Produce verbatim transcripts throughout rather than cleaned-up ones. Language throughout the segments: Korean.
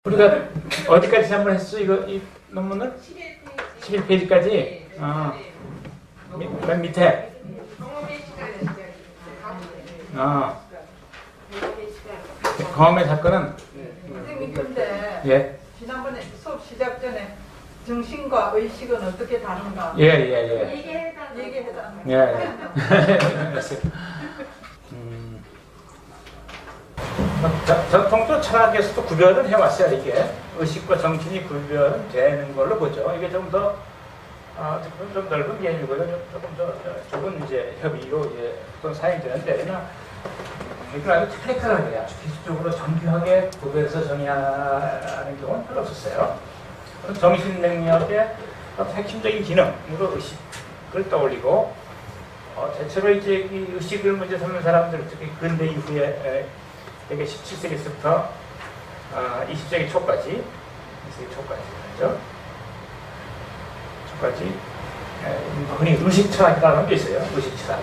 우리가 어디까지 한번 했어? 이거 이 논문을? 십일 페이지까지. 어. 맨 밑에. 어. 경험의 사건은. 선생님 근데 예. 지난번에 수업 시작 전에 정신과 의식은 어떻게 다른가? 예, 예, 예. 얘기해달라. 얘기해달라. 예, 예. 음. 전통도 철학에서도 구별을 해왔어요. 이게 의식과 정신이 구별되는 걸로 보죠. 이게 좀 더 아, 좀, 좀 넓은 개념이고요. 조금 더 좁은 이제 협의로 예, 어떤 사용이 되는데, 그러나 이걸 아주 테크니컬하게 아주 기술적으로 정교하게 구별해서 정의하는 경우는 별로 없었어요. 정신 능력의 핵심적인 기능으로 의식을 떠올리고, 어, 대체로 이제 이 의식을 문제 삼는 사람들, 특히 근대 이후에 에, 되게 십칠 세기부터 어, 이십 세기 초까지, 이십 세기 초까지 그렇죠? 초까지 에, 흔히 의식 철학이라는 게 있어요. 의식 철학.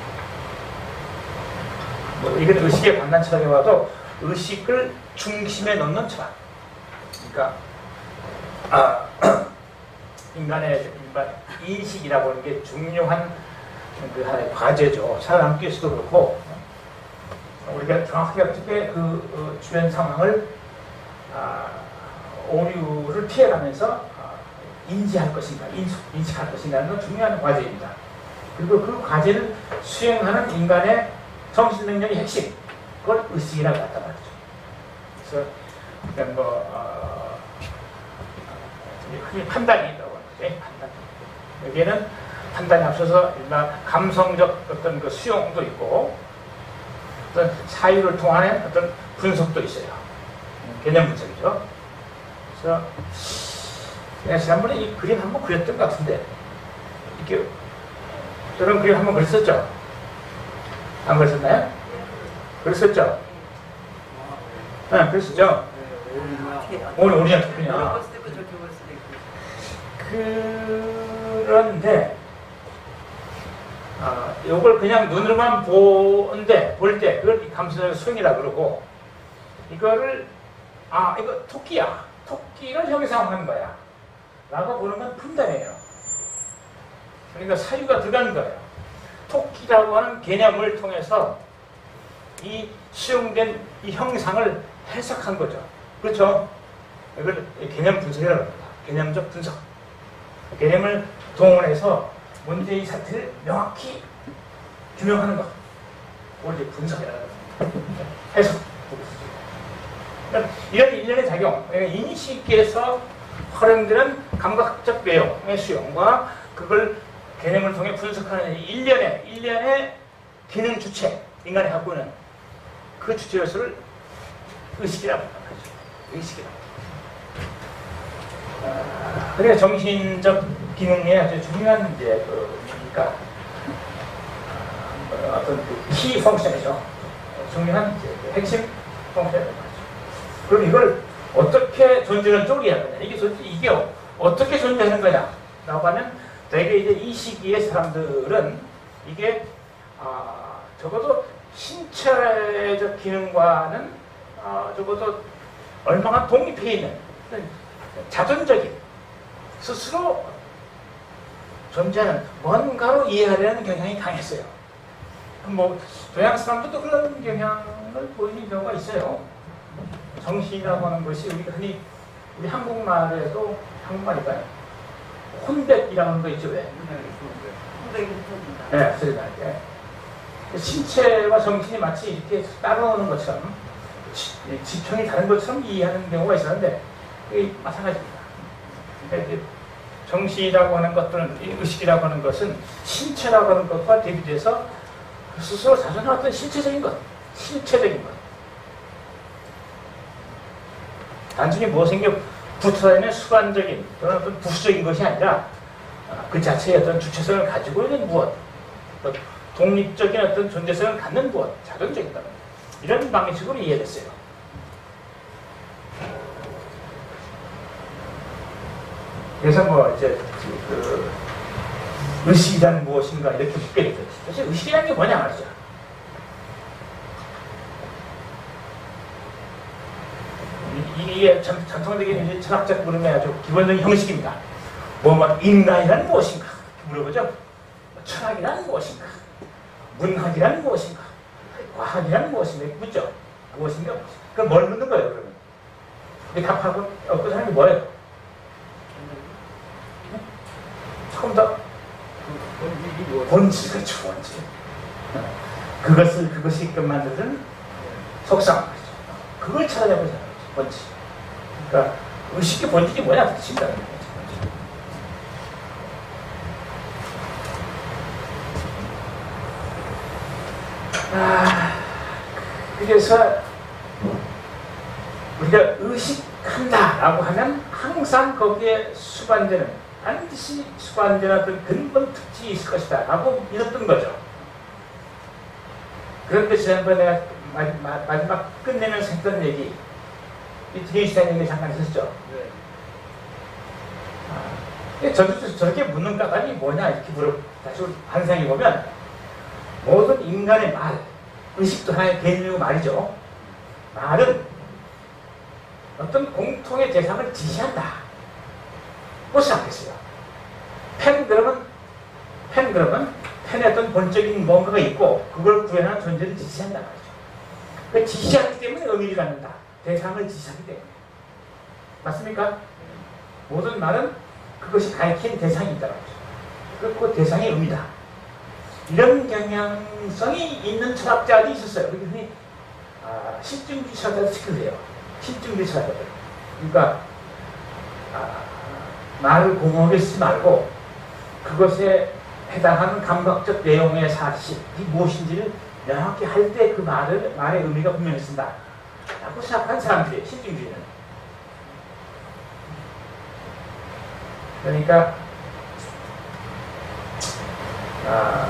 뭐 이건 의식에 관한 철학에 와도 의식을 중심에 놓는 철학. 그러니까 아, 인간의 일반 인식이라고 하는 게 중요한 그 하나의 과제죠. 살아남기 위해서도 그렇고, 우리가 정확하게 어떻게 그 어, 주변 상황을 아, 오류를 피해가면서 아, 인지할 것인가, 인식, 인식할 것인가는 건 중요한 과제입니다. 그리고 그 과제를 수행하는 인간의 정신 능력의 핵심, 그걸 의식이라고 한단 말이죠. 그래서 그냥 뭐 어, 흔히 판단이 있다고 하는데, 판단. 여기에는 판단이 앞서서 일반 감성적 어떤 그 수용도 있고, 어떤 사유를 통한 어떤 분석도 있어요. 개념 분석이죠. 그래서 제가 지난번에 이 그림 한번 그렸던 것 같은데, 이게 저런 그림 한번 그렸었죠? 안 그렸었나요? 그랬었죠? 네, 그랬었죠? 오늘 우리는 그냥 그런데 아, 요걸 그냥 눈으로만 보는데, 볼 때 그걸 감수적 수행이라 그러고, 이거를 아 이거 토끼야, 토끼를 형상화한 거야 라고 보는 건 판단이에요. 그러니까 사유가 들어간 거예요. 토끼라고 하는 개념을 통해서 이 수용된 이 형상을 해석한 거죠. 그렇죠? 이걸 개념 분석이라고 합니다. 개념적 분석. 개념을 동원해서 문제의 사태를 명확히 규명하는 것. 그걸 이제 분석이라고 합니다. 해석. 그러니까 이런 일련의 작용, 인식에서 활용되는 감각적 내용의 수용과 그걸 개념을 통해 분석하는 일련의, 일련의 기능 주체, 인간이 갖고 있는 그 주체 요소를 의식이라고 합니다. 의식이라고. 아, 그래야 정신적 기능의 아주 중요한 이제 그, 그러니까 어, 어떤 그 키 펑션이죠. 중요한 이제 그 핵심 펑션이라고 하죠. 그럼 이걸 어떻게 존재를 쪼개야 하느냐? 이게 존재, 이게 어떻게 존재하는 거냐? 라고 하면 되게 이제 이 시기의 사람들은 이게 아, 적어도 신체적 기능과는 아, 적어도 얼마나 독립해 있는 자존적인 스스로 존재하는 뭔가로 이해하려는 경향이 강했어요. 뭐 동양 사람들도 그런 경향을 보이는 경우가 있어요. 정신이라고 하는 것이 우리가 흔히 우리 한국말에도 한국말일까요? 혼백이라는 거 있죠, 왜? 혼백이 터진다. 네, 소리가 날 때. 신체와 정신이 마치 이렇게 따로 노는 것처럼 지평이 다른 것처럼 이해하는 경우가 있었는데, 이게 마찬가지입니다. 그러니까 정신이라고 하는 것들은, 의식이라고 하는 것은 신체라고 하는 것과 대비돼서 스스로 자존한 어떤 신체적인 것, 신체적인 것. 단순히 무엇인가 붙어다니는 수반적인 또는 어떤 부수적인 것이 아니라 그 자체의 어떤 주체성을 가지고 있는 무엇, 독립적인 어떤 존재성을 갖는 무엇, 자존적인 것, 이런 방식으로 이해됐어요. 그래서 뭐 이제 그 의식이란 무엇인가 이렇게 묻게 되죠. 사실 의식이라는 게 뭐냐 말이죠. 이, 이게 전, 전통적인 철학적 물음의 아주 기본적인 형식입니다. 뭐뭐 인간이란 무엇인가 물어보죠. 철학이란 무엇인가, 문학이란 무엇인가, 과학이란 무엇인가 묻죠. 무엇인가 무엇인가. 그럼 뭘 묻는 거예요 그러면? 이 답하고 그 사람이 뭐예요? 처음부터 본질, 그렇죠, 본질. 그것을 그것이 있건 만드는 속상. 그걸 찾아내보자. 본질. 그러니까 의식의 본질이 뭐냐 뜻입니다. 아, 그래서 우리가 의식한다라고 하면 항상 거기에 수반되는, 반드시 수반되는 어떤 근본 특징이 있을 것이다 라고 믿었던 거죠. 그런데 지난번에 내가 마지막, 마지막 끝내면서 했던 얘기, 이 뒤에 시간 얘기 잠깐 했었죠. 네. 아, 저도 저렇게 묻는 까닭이 뭐냐 이렇게 물어 다시 반상해보면, 모든 인간의 말, 의식도 하나의 개념이고 말이죠. 말은 어떤 공통의 대상을 지시한다. 무엇을 않겠어요? 펜 그러면, 펜 그러면 펜에 어떤 본적인 뭔가가 있고 그걸 구현하는 존재를 지시한다 말이죠. 그 지시하기 때문에 의미를 갖는다. 대상을 지시하기 때문에. 맞습니까? 모든 말은 그것이 가리킨 대상이 있다는 거죠. 그 대상의 의미다. 이런 경향성이 있는 철학자들이 있었어요. 그러니 아, 실증주의 철학자들 특별해요. 실증주의 철학자들. 그러니까 아, 말을 공허하게 쓰지 말고 그것에 해당하는 감각적 내용의 사실, 이 무엇인지를 명확히 할 때 그 말을, 말의 의미가 분명히 쓴다 라고 생각한 사람들이에요. 실증주의는. 그러니까 아,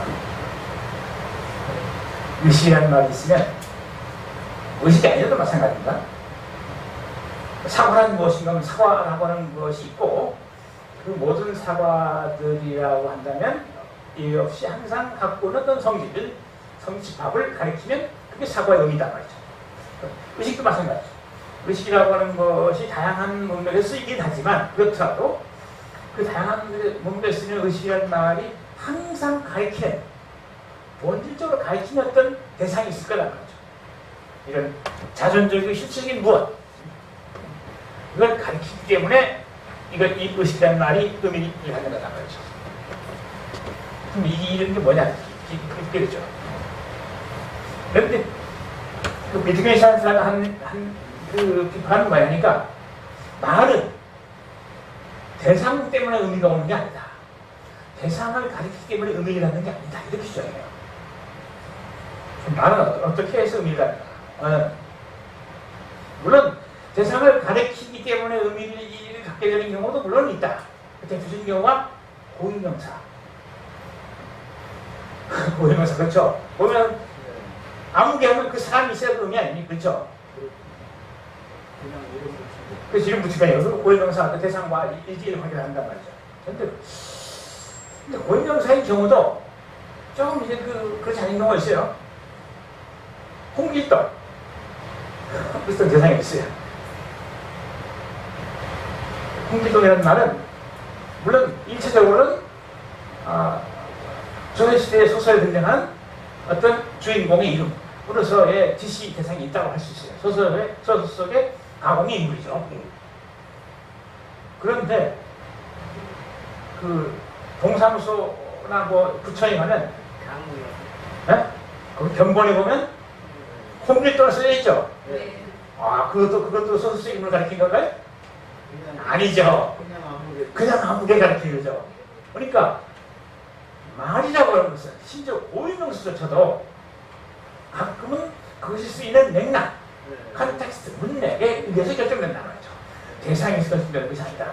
의식이라는 말이 있으면 의식이 아니어도 마찬가지입니다. 사과는 무엇인가 하면 사과라고 하는 것이 있고, 그 모든 사과들이라고 한다면 이유 없이 항상 갖고 오는 어떤 성질을, 성집합을 가리키면 그게 사과의 의미다 말이죠. 의식도 마찬가지죠. 의식이라고 하는 것이 다양한 문맥에 쓰이긴 하지만, 그렇더라도 그 다양한 문맥에 쓰이는 의식이라는 말이 항상 가리키는, 본질적으로 가리키는 어떤 대상이 있을 거라는 거죠. 이런 자존적이고 실질적인 무엇, 이걸 가리키기 때문에 이걸 이 의식이라는 말이 의미를 갖는 거다 말이죠. 그럼 이게 이런 게 뭐냐 이렇게 되죠. 그런데 그 비트겐슈타인 사람이 한그 비판은 뭐냐니까, 말은 대상 때문에 의미가 오는 게 아니다. 대상을 가리키기 때문에 의미를 갖는 게 아니다. 이렇게 주장해요. 말은 어떻게 해서 의미를 갖는가? 어. 물론 대상을 가리키기 때문에 의미를 갖게 되는 경우도 물론 있다. 대표적인 경우가 고유명사. 고유명사, 그렇죠? 보면 아무개 하면 그 사람이 있어야 그 의미 아니니, 그렇죠? 그 지금 붙이면 고유명사 그 대상과 일지를 관계를 한단 말이죠. 근데, 근데 고유명사인 경우도 조금 이제 그, 그렇지 않은 경우가 있어요. 홍길동. 비슷한 대상이 있어요. 홍길동이라는 말은, 물론 일차적으로는 아, 조선시대의 소설에 등장한 어떤 주인공의 이름으로서의 지시 대상이 있다고 할 수 있어요. 소설의, 소설 속의 가공의 인물이죠. 그런데 그 동사무소나 뭐 부처에 가면, 네? 거기 견본에 보면 홍길동을 써져 있죠. 네. 아, 그것도 그것도 소설 속 인물을 가리킨 건가요? 아니죠. 그냥 아무개 가리키는 거죠. 그러니까 말이라고 하는 것은 심지어 고유명사조차도 가끔은 그것이 쓰이는 맥락, 컨텍스트, 문맥에 의해서 결정된다는 거죠. 대상에서 결정되는 것이 아니다.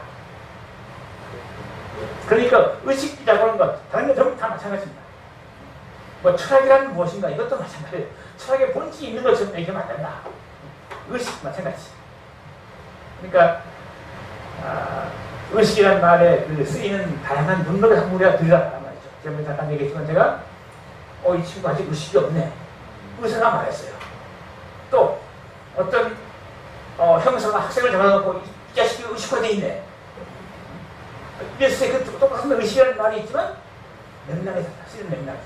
그러니까 의식이라고 하는 것, 다른 게 전부 다 마찬가지입니다. 뭐 철학이라는 무엇인가, 이것도 마찬가지예요. 철학의 본질이 있는 것처럼 얘기하면 안 된다. 의식 마찬가지. 그러니까 아, 의식이라는 말에 그 쓰이는 다양한 문맥을 한번 우리가 들으라는 말이죠. 제가 잠깐 얘기했지만 제가 어, 이 친구 아직 의식이 없네. 의사가 말했어요. 또 어떤 어, 형사가 학생을 잡아놓고 이 자식이 의식화되어 있네. 이랬을 때 그 똑같은 의식이라는 말이 있지만 맥락에 달라. 쓰는 맥락이.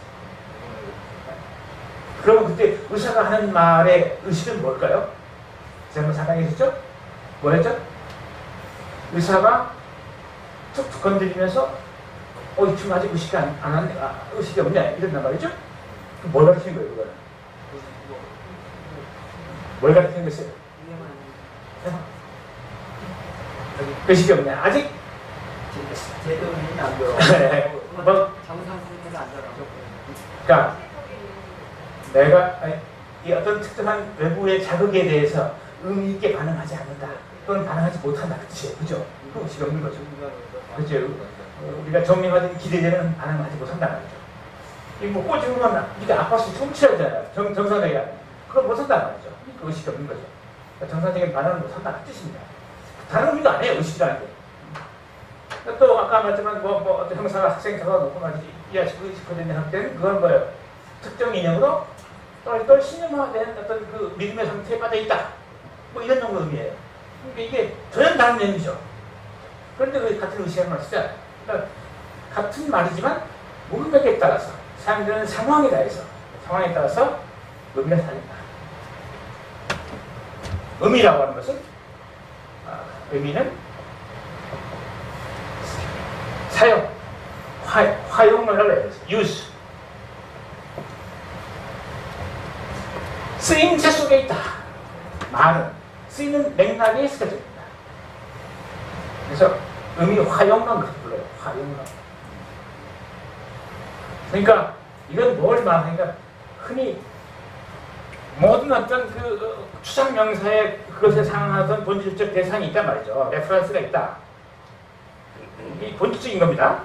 그러면 그때 의사가 하는 말의 의식은 뭘까요? 제가 사강에 있었죠? 뭐였죠? 의사가 툭툭 건드리면서 어, 이 친구 아직 의식이 안, 안 왔네. 아, 의식이 없냐? 이런단 말이죠? 뭘 가르치는 거예요, 그거는? 뭘 가르치는 것이에요? 의식이 없냐? 아직? 제대로 안 들어. 뭐, 정상 상태가 안 들어. 그러니까 내가 아니, 이 어떤 특정한 외부의 자극에 대해서 의미 있게 반응하지 않는다. 또는 반응하지 못한다. 그치? 그죠? 그 의식이 없는 거죠. 그죠? 우리가 정리받은 기대되는 반응을 하지 못한다는 거죠. 이뭐 꼬집으면 네가 아파서 훔치려잖아요. 정, 정상적이야. 그걸 못한다는 거죠. 그 의식이 없는 거죠. 그러니까 정상적인 반응을 못한다는 뜻입니다. 다른 의미도 아니에요. 의식이라는 게. 또 아까 말했지만 뭐, 뭐 어떤 형사가 학생 잡아놓고 말이지 이 아직 의식화된 할 때는 그건 뭐예요? 특정 인형으로 똘똘 신념화된 어떤 그 믿음의 상태에 빠져있다. 뭐 이런 정도 의미예요. 그러니까 이게 전혀 다른 의미죠. 그런데 왜 같은 의식을 쓰잖아요. 그러니까 같은 말이지만 문맥에 따라서 사용되는 상황에 대해서 상황에 따라서 의미가 다릅니다. 의미라고 하는 것은 아, 의미는 사용, 화, 화용을 해요. use. 쓰임새 속에 있다. 말은 쓰이는 맥락에 쓰여져 있다. 그래서 의미 화용론 그렇게 불러요. 화용론. 그러니까 이건 뭘 말하니까 흔히 모든 어떤 그 추상 명사에 그것에 상응하던 본질적 대상이 있단 말이죠. 레퍼런스가 있다. 이 본질적인 겁니다.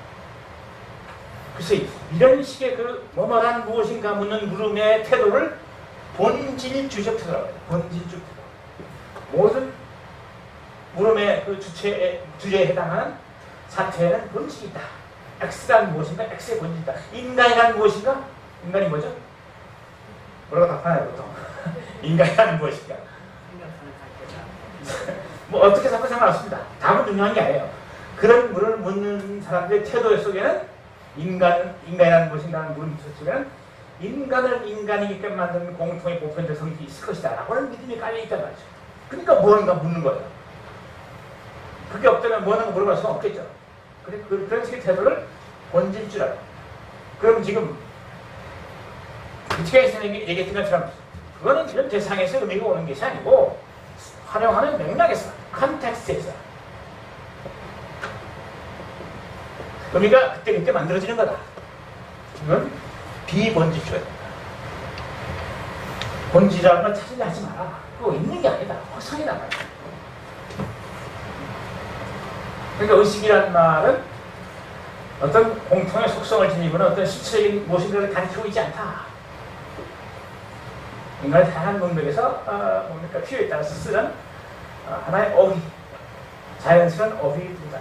글쎄 이런 식의 그 뭐뭐란 무엇인가 묻는 물음의 태도를 본질주적 태도라고 해요. 본질적 태도. 모든 물음의 그 주체에, 주제에 해당하는 사태에는 본질이 있다. X란 무엇인가? X의 본질이다. 인간이란 무엇인가? 인간이 뭐죠? 뭐라고 답하나요 보통? 인간이란 무엇인가? 뭐 어떻게 생각하면 상관없습니다. 답은 중요한 게 아니에요. 그런 물을 묻는 사람들의 태도 속에는 인간, 인간이라는 무엇인가는 물음 속에는 인간을 인간이게끔 만드는 공통의 보편적 성질이 있을 것이다 라고 하는 믿음이 깔려있단 말이죠. 그러니까 무언가 묻는 거예요. 그게 없다면 무언가 물어볼 수가 없겠죠. 그래, 그, 그런 식의 태도를 본질주라고. 그럼 지금 위트겐슈타인이 선생님이 얘기했던 것처럼 그거는 이런 대상에서 의미가 오는 것이 아니고 활용하는 맥락에서, 컨텍스트에서 의미가 그때그때 만들어지는 거다. 이건 비본질주의다. 본질이라는 걸 찾으려 하지 마라. 그거 있는 게 아니다. 허상이다 말이야. 그러니까 의식이라는 말은 어떤 공통의 속성을 지니고는 어떤 실체적인 무엇인가를 가리키고 있지 않다. 인간의 다양한 문맥에서 어, 뭡니까 필요에 따라서 쓰는 어, 하나의 어휘, 자연스러운 어휘입니다.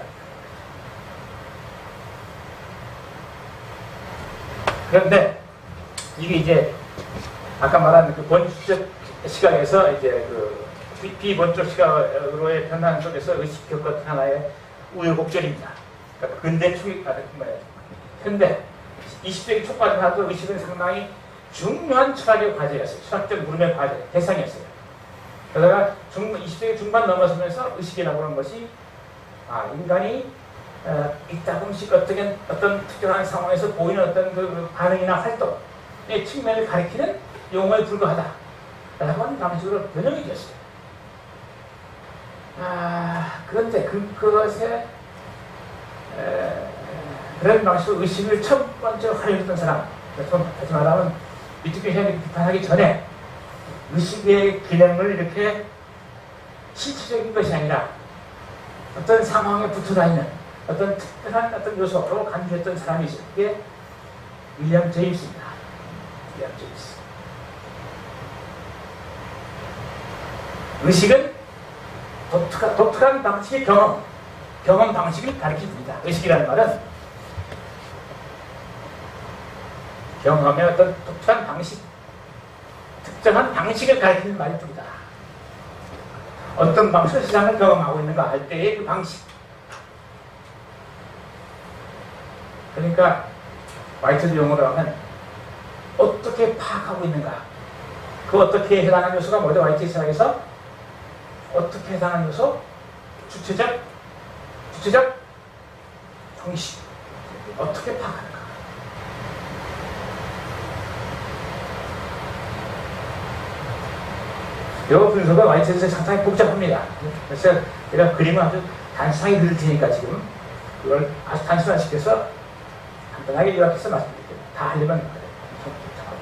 그런데 이게 이제 아까 말한 그 본질적 시각에서 이제 그 비본적 시각으로의 변화하는 쪽에서 의식 겪었던 하나의 우여곡절입니다. 그러니까 근대 초기, 아, 뭐야, 현대 이십 세기 초까지 나도 의식은 상당히 중요한 철학의 과제였어요. 철학적 물음의 과제, 대상이었어요. 그러다가 중, 이십 세기 중반 넘어서면서 의식이라고 하는 것이 아, 인간이 어, 이따금씩 어떤, 어떤 특정한 상황에서 보이는 어떤 그 반응이나 활동의 측면을 가리키는 용어에 불과하다. 라고 하는 방식으로 변형이 되었어요. 아, 그런데 그, 그것에 에, 그런 방식으로 의식을 첫 번째 활용했던 사람, 다시 말하면 위트겐슈타인이 비판하기 전에 의식의 기능을 이렇게 실체적인 것이 아니라 어떤 상황에 붙어 다니는 어떤 특별한 어떤 요소로 간주했던 사람이 있어요. 그게 윌리엄 제임스입니다. 윌리엄 제임스. 의식은 독특한, 독특한 방식의 경험, 경험 방식을 가리킵니다. 의식이라는 말은 경험의 어떤 독특한 방식, 특정한 방식을 가리키는 말일 뿐이다. 어떤 방식으로 세상을 경험하고 있는가 할 때의 그 방식. 그러니까 화이트드 용어로 하면 어떻게 파악하고 있는가. 그 어떻게 해당하는 요소가 뭐죠? 화이트 시작에서 어떻게 해당하는 요소? 주체적, 주체적 정신. 어떻게 파악하는가. 이 분석은 와이트에서 상당히 복잡합니다. 그래서 제가 그림을 아주 단순하게 그릴 테니까 지금 그걸 아주 단순화시켜서 간단하게 요약해서 말씀드릴게요. 다 하려면 복잡하고.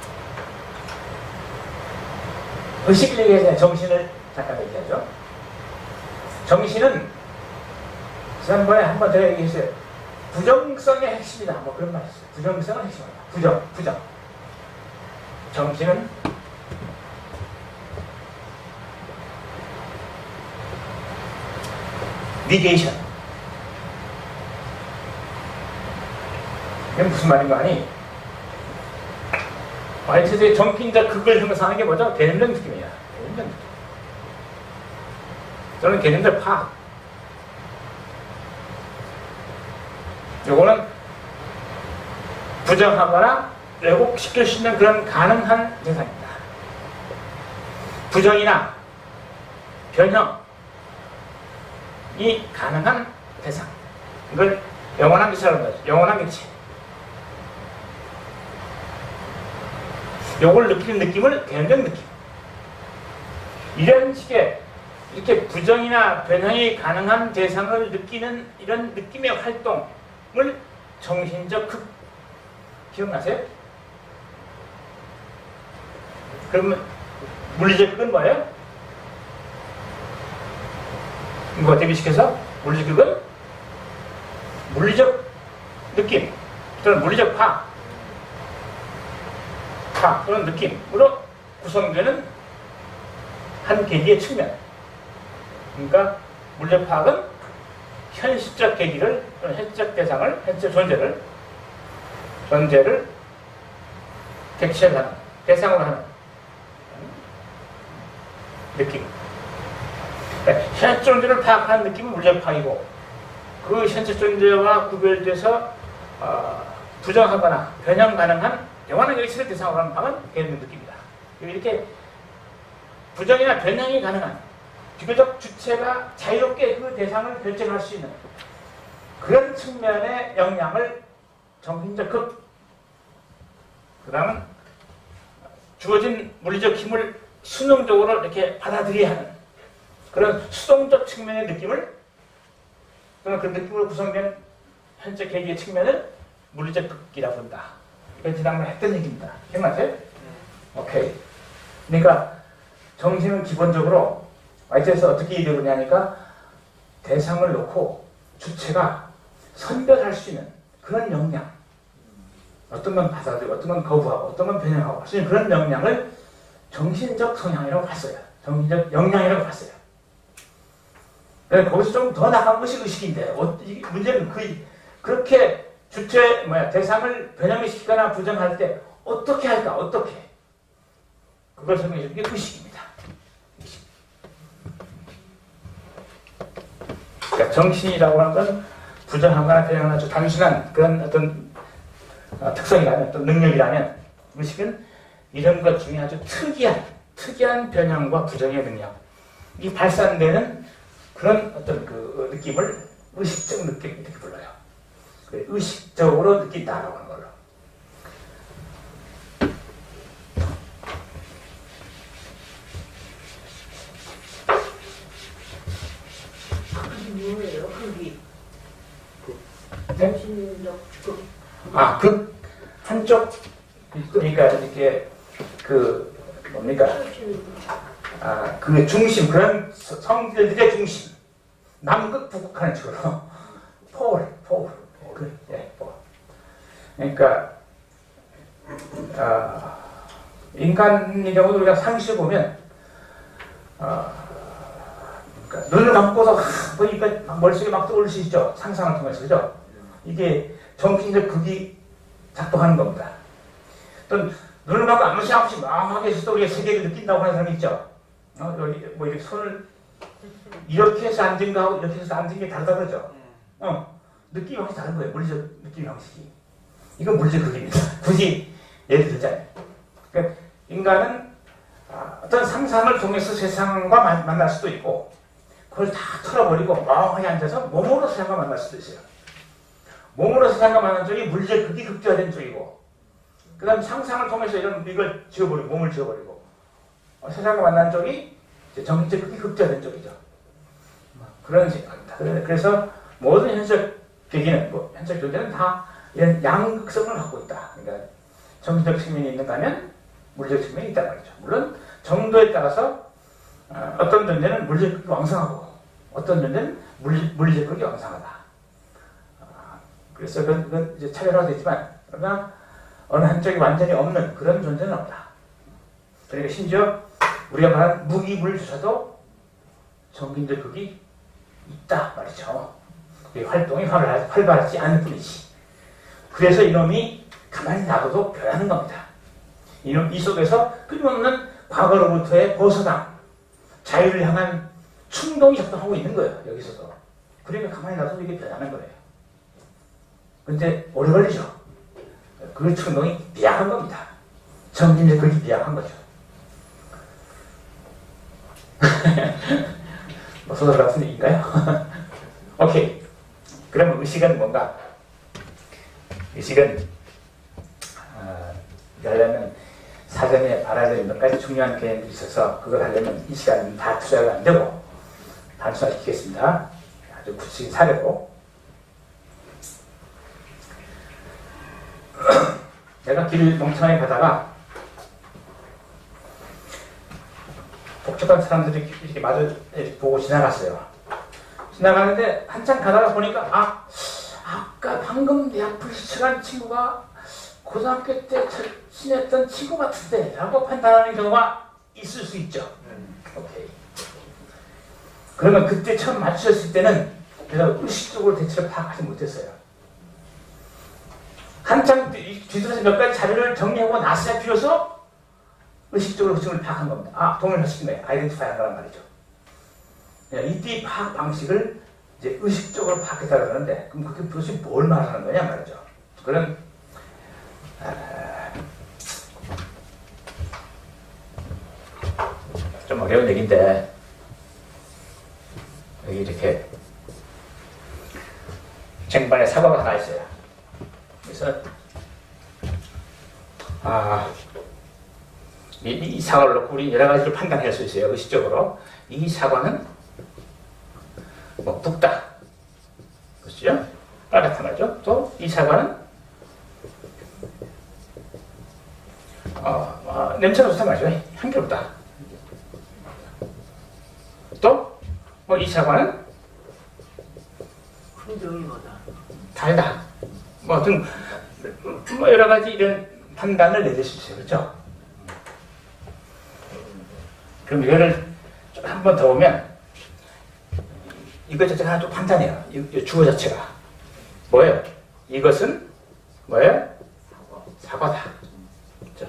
의식 얘기해서 정신을 잠깐 얘기하죠. 정신은 지난번에 한 번 제가 얘기했어요. 부정성의 핵심이다. 뭐 그런 말 했어요. 부정성은 핵심이다. 부정, 부정. 정신은 negation. 이게 무슨 말인가 하니 화이트의 정신적 극을 형성하는 게 뭐죠? 개념적 느낌이야. 개념적 느낌. 저는 개념적 파악. 요거는 부정하거나 왜곡시킬 수 있는 그런 가능한 대상입니다. 부정이나 변형 이 가능한 대상. 이걸 영원한 기체라는 거죠. 영원한 기체. 요걸 느끼는 느낌을 개념적 느낌. 이런 식의 이렇게 부정이나 변형이 가능한 대상을 느끼는 이런 느낌의 활동을 정신적 극. 기억나세요? 그러면 물리적 극은 뭐예요? 이거 대비시켜서 물리적 극은 물리적 느낌 또는 물리적 파악 파악 또는 느낌으로 구성되는 한 계기의 측면. 그러니까 물리적 파악은 현실적 계기를 또는 현실적 대상을 현실적 존재를 존재를 객체를 하는 대상으로 하는 느낌. 현실 존재를 파악하는 느낌은 물리적 파악이고 그 현실 존재와 구별돼서 어, 부정하거나 변형 가능한 영원한 의식을 대상으로 하는 파악은 개념적 느낌이다. 이렇게 부정이나 변형이 가능한 비교적 주체가 자유롭게 그 대상을 결정할 수 있는 그런 측면의 영향을 정신적 극, 그 다음은 주어진 물리적 힘을 수능적으로 이렇게 받아들여야 하는 그런 수동적 측면의 느낌을 또는 그 느낌으로 구성된 현재 계기의 측면을 물리적 극이라고 본다. 이건 지난번에 했던 얘기입니다. 기억나세요? 네. 오케이. 그러니까 정신은 기본적으로 와이트에서 어떻게 이루느냐니까 대상을 놓고 주체가 선별할 수 있는 그런 역량, 어떤 건 받아들이고 어떤 건 거부하고 어떤 건 변형하고 할 수 있는 그런 역량을 정신적 성향이라고 봤어요. 정신적 역량이라고 봤어요. 그래서 거기서 좀 더 나간 것이 의식인데 어, 이 문제는 그 그렇게 주체 뭐야 대상을 변형시키거나 부정할 때 어떻게 할까? 어떻게? 그걸 설명해 주는 게 의식입니다. 의식. 그러니까 정신이라고 하는 건 부정하거나 변형하거나 아주 단순한 그런 어떤 어, 특성이라면 또 능력이라면 의식은 이런 것 중에 아주 특이한 특이한 변형과 부정의 능력 이 발산되는 그런 어떤 그 느낌을 의식적 느낌 이렇게 불러요. 의식적으로 느낀다라고 하는 걸로. 그게 뭐예요? 그게 정신적 극. 아, 극 한쪽 그러니까 이렇게 그 뭡니까? 아, 그 중심 그런 성질들의 중심 남극 북극하는 식으로 폴, 폴, 그, 예, 폴. 그러니까 아, 인간의 경우도 우리가 상식을 보면 아, 그러니까 눈을 감고서 보니까 머릿속에 막 떠오를 수 있죠. 상상을 통해서 그죠? 이게 정신적 극이 작동하는 겁니다. 또 눈을 감고 아무 생각 없이 멍하게 있어도 우리가 세계를 느낀다고 하는 사람이 있죠. 어, 여기 뭐 이렇게 손을 이렇게 해서 앉은 거하고 이렇게 해서 앉은 게 다르다 그러죠. 어, 느낌이 확실히 다른 거예요. 물리적 느낌이 확실히. 이건 물리적 극입니다. 굳이 예를 들자면. 그러니까 인간은 어떤 상상을 통해서 세상과 만, 만날 수도 있고, 그걸 다 털어버리고 멍하니 앉아서 몸으로 세상과 만날 수도 있어요. 몸으로 세상과 만나는 쪽이 물리적 극이 극대화된 쪽이고, 그 다음 상상을 통해서 이런 이걸 지워버리고, 몸을 지워버리고, 어, 세상과 만나는 쪽이 이제 정신적 극이 극대화된 쪽이죠. 그런 생각입니다. 그래서 모든 현적 계기는, 뭐, 현적 존재는 다 이런 양극성을 갖고 있다. 그러니까 정신적 측면이 있는가 하면 물리적 측면이 있단 말이죠. 물론 정도에 따라서 어, 어떤 존재는 물리적 극이 왕성하고 어떤 존재는 물리, 물리적 극이 왕성하다. 어, 그래서 그건, 그건 이제 차별화되지만, 그러나 어느 한쪽이 완전히 없는 그런 존재는 없다. 그러니까 심지어 우리가 말하는 무기물조차도 정신적 극이 있다 말이죠. 활동이 활발, 활발하지 않을 뿐이지. 그래서 이놈이 가만히 놔둬도 변하는 겁니다. 이놈, 이 속에서 끊임없는 과거로부터의 벗어남, 자유를 향한 충동이 작동하고 있는 거예요. 여기서도. 그러니까 가만히 놔둬도 이게 변하는 거예요. 근데 오래 걸리죠. 그 충동이 미약한 겁니다. 정신적 극이 미약한 거죠. 뭐 소설 같은 얘기인가요? 오케이. 그러면 의식은 뭔가? 의식은 어, 하려면 사전에 알아야 될 몇 가지 중요한 개념들이 있어서 그걸 하려면 이 시간은 다 투자가 안 되고 단순화시키겠습니다. 아주 구체적인 사례로. 내가 길을 멍청하게 가다가 복잡한 사람들이 이렇게 마주 이렇게 보고 지나갔어요. 지나가는데 한참 가다가 보니까 아, 아까 방금 내 앞을 스쳐간 친구가 고등학교 때 친했던 친구 같은데 라고 판단하는 경우가 있을 수 있죠. 음. 오케이. 그러면 그때 처음 맞추셨을 때는 내가 의식적으로 대체를 파악하지 못했어요. 한참 뒤돌아서 몇 가지 자료를 정리하고 나서야 비로소 의식적으로 그 친구를 파악한 겁니다. 아, 동일하시킨 거예요. 아이덴티파이 한 거란 말이죠. 이때 파악 방식을 이제 의식적으로 파악했다 그러는데, 그럼 그게 도대체 뭘 말하는 거냐 말이죠. 그런, 아, 좀 어려운 얘기인데, 여기 이렇게 쟁반에 사과가 하나 있어요. 그래서, 아, 이, 이 사과를 놓고 우리 여러 가지를 판단할 수 있어요. 의식적으로. 이 사과는 뭐 붓다, 그렇죠? 빨갛단 말이죠. 또 이 사과는 어, 어, 냄새가 좋단 말이죠. 향기롭다. 또 뭐 이 사과는 흔적이보다 달다. 뭐 등 뭐 여러 가지 이런 판단을 내릴 수 있어요. 그렇죠? 그럼 이거를 한 번 더 보면 이것 자체가 하나 또 판단해요. 이, 이 주어 자체가 뭐예요? 이것은 뭐예요? 사과다. 그렇죠?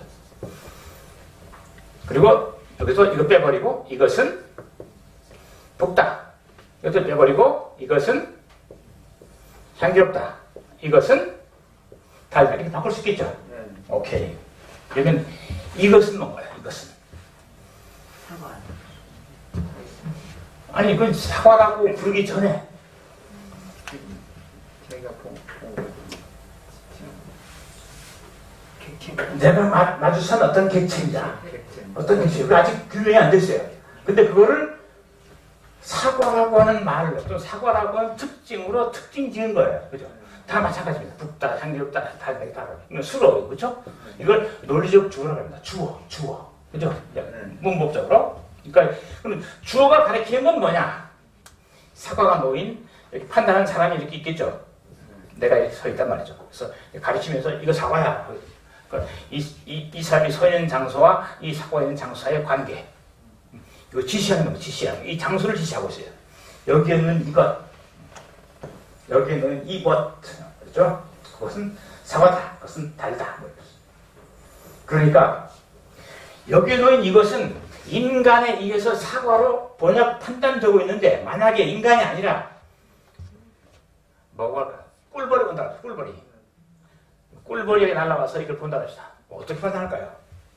그리고 여기서 이거 빼버리고 이것은 붓다. 이것도 빼버리고 이것은 향기롭다. 이것은 달다. 이렇게 바꿀 수 있겠죠? 네. 오케이. 그러면 이것은 뭔가요? 이것은 사과. 아니, 그건 사과라고 부르기 전에 제가 본 내가 마, 마주선 어떤 객체이다. 어떤 객체. 아직 규명이 안 됐어요. 근데 그거를 사과라고 하는 말로, 또 사과라고 하는 특징으로 특징 지은 거예요. 그죠? 다 마찬가지입니다. 붓다, 향기롭다, 달다, 달다. 이건 수로, 그죠? 이걸 논리적 주어라고 합니다. 주어, 주어. 그죠? 문법적으로. 그러니까 그럼 주어가 가리키는 건 뭐냐? 사과가 놓인 이렇게 판단하는 사람이 이렇게 있겠죠. 내가 이렇게 서 있단 말이죠. 그래서 가르치면서 이거 사과야. 그러니까 이, 이, 이 사람이 서 있는 장소와 이 사과가 있는 장소의 관계. 이거 지시하는 겁니다. 지시하는 거. 이 장소를 지시하고 있어요. 여기에는 이것, 여기에는 이것, 그렇죠? 그것은 사과다. 그것은 달다. 그러니까 여기에 놓인 이것은 인간에 의해서 사과로 번역 판단되고 있는데 만약에 인간이 아니라 뭐고 할까? 꿀벌이 본다. 꿀벌이. 꿀벌이 날아와서 이걸 본다 합시다. 뭐 어떻게 판단할까요?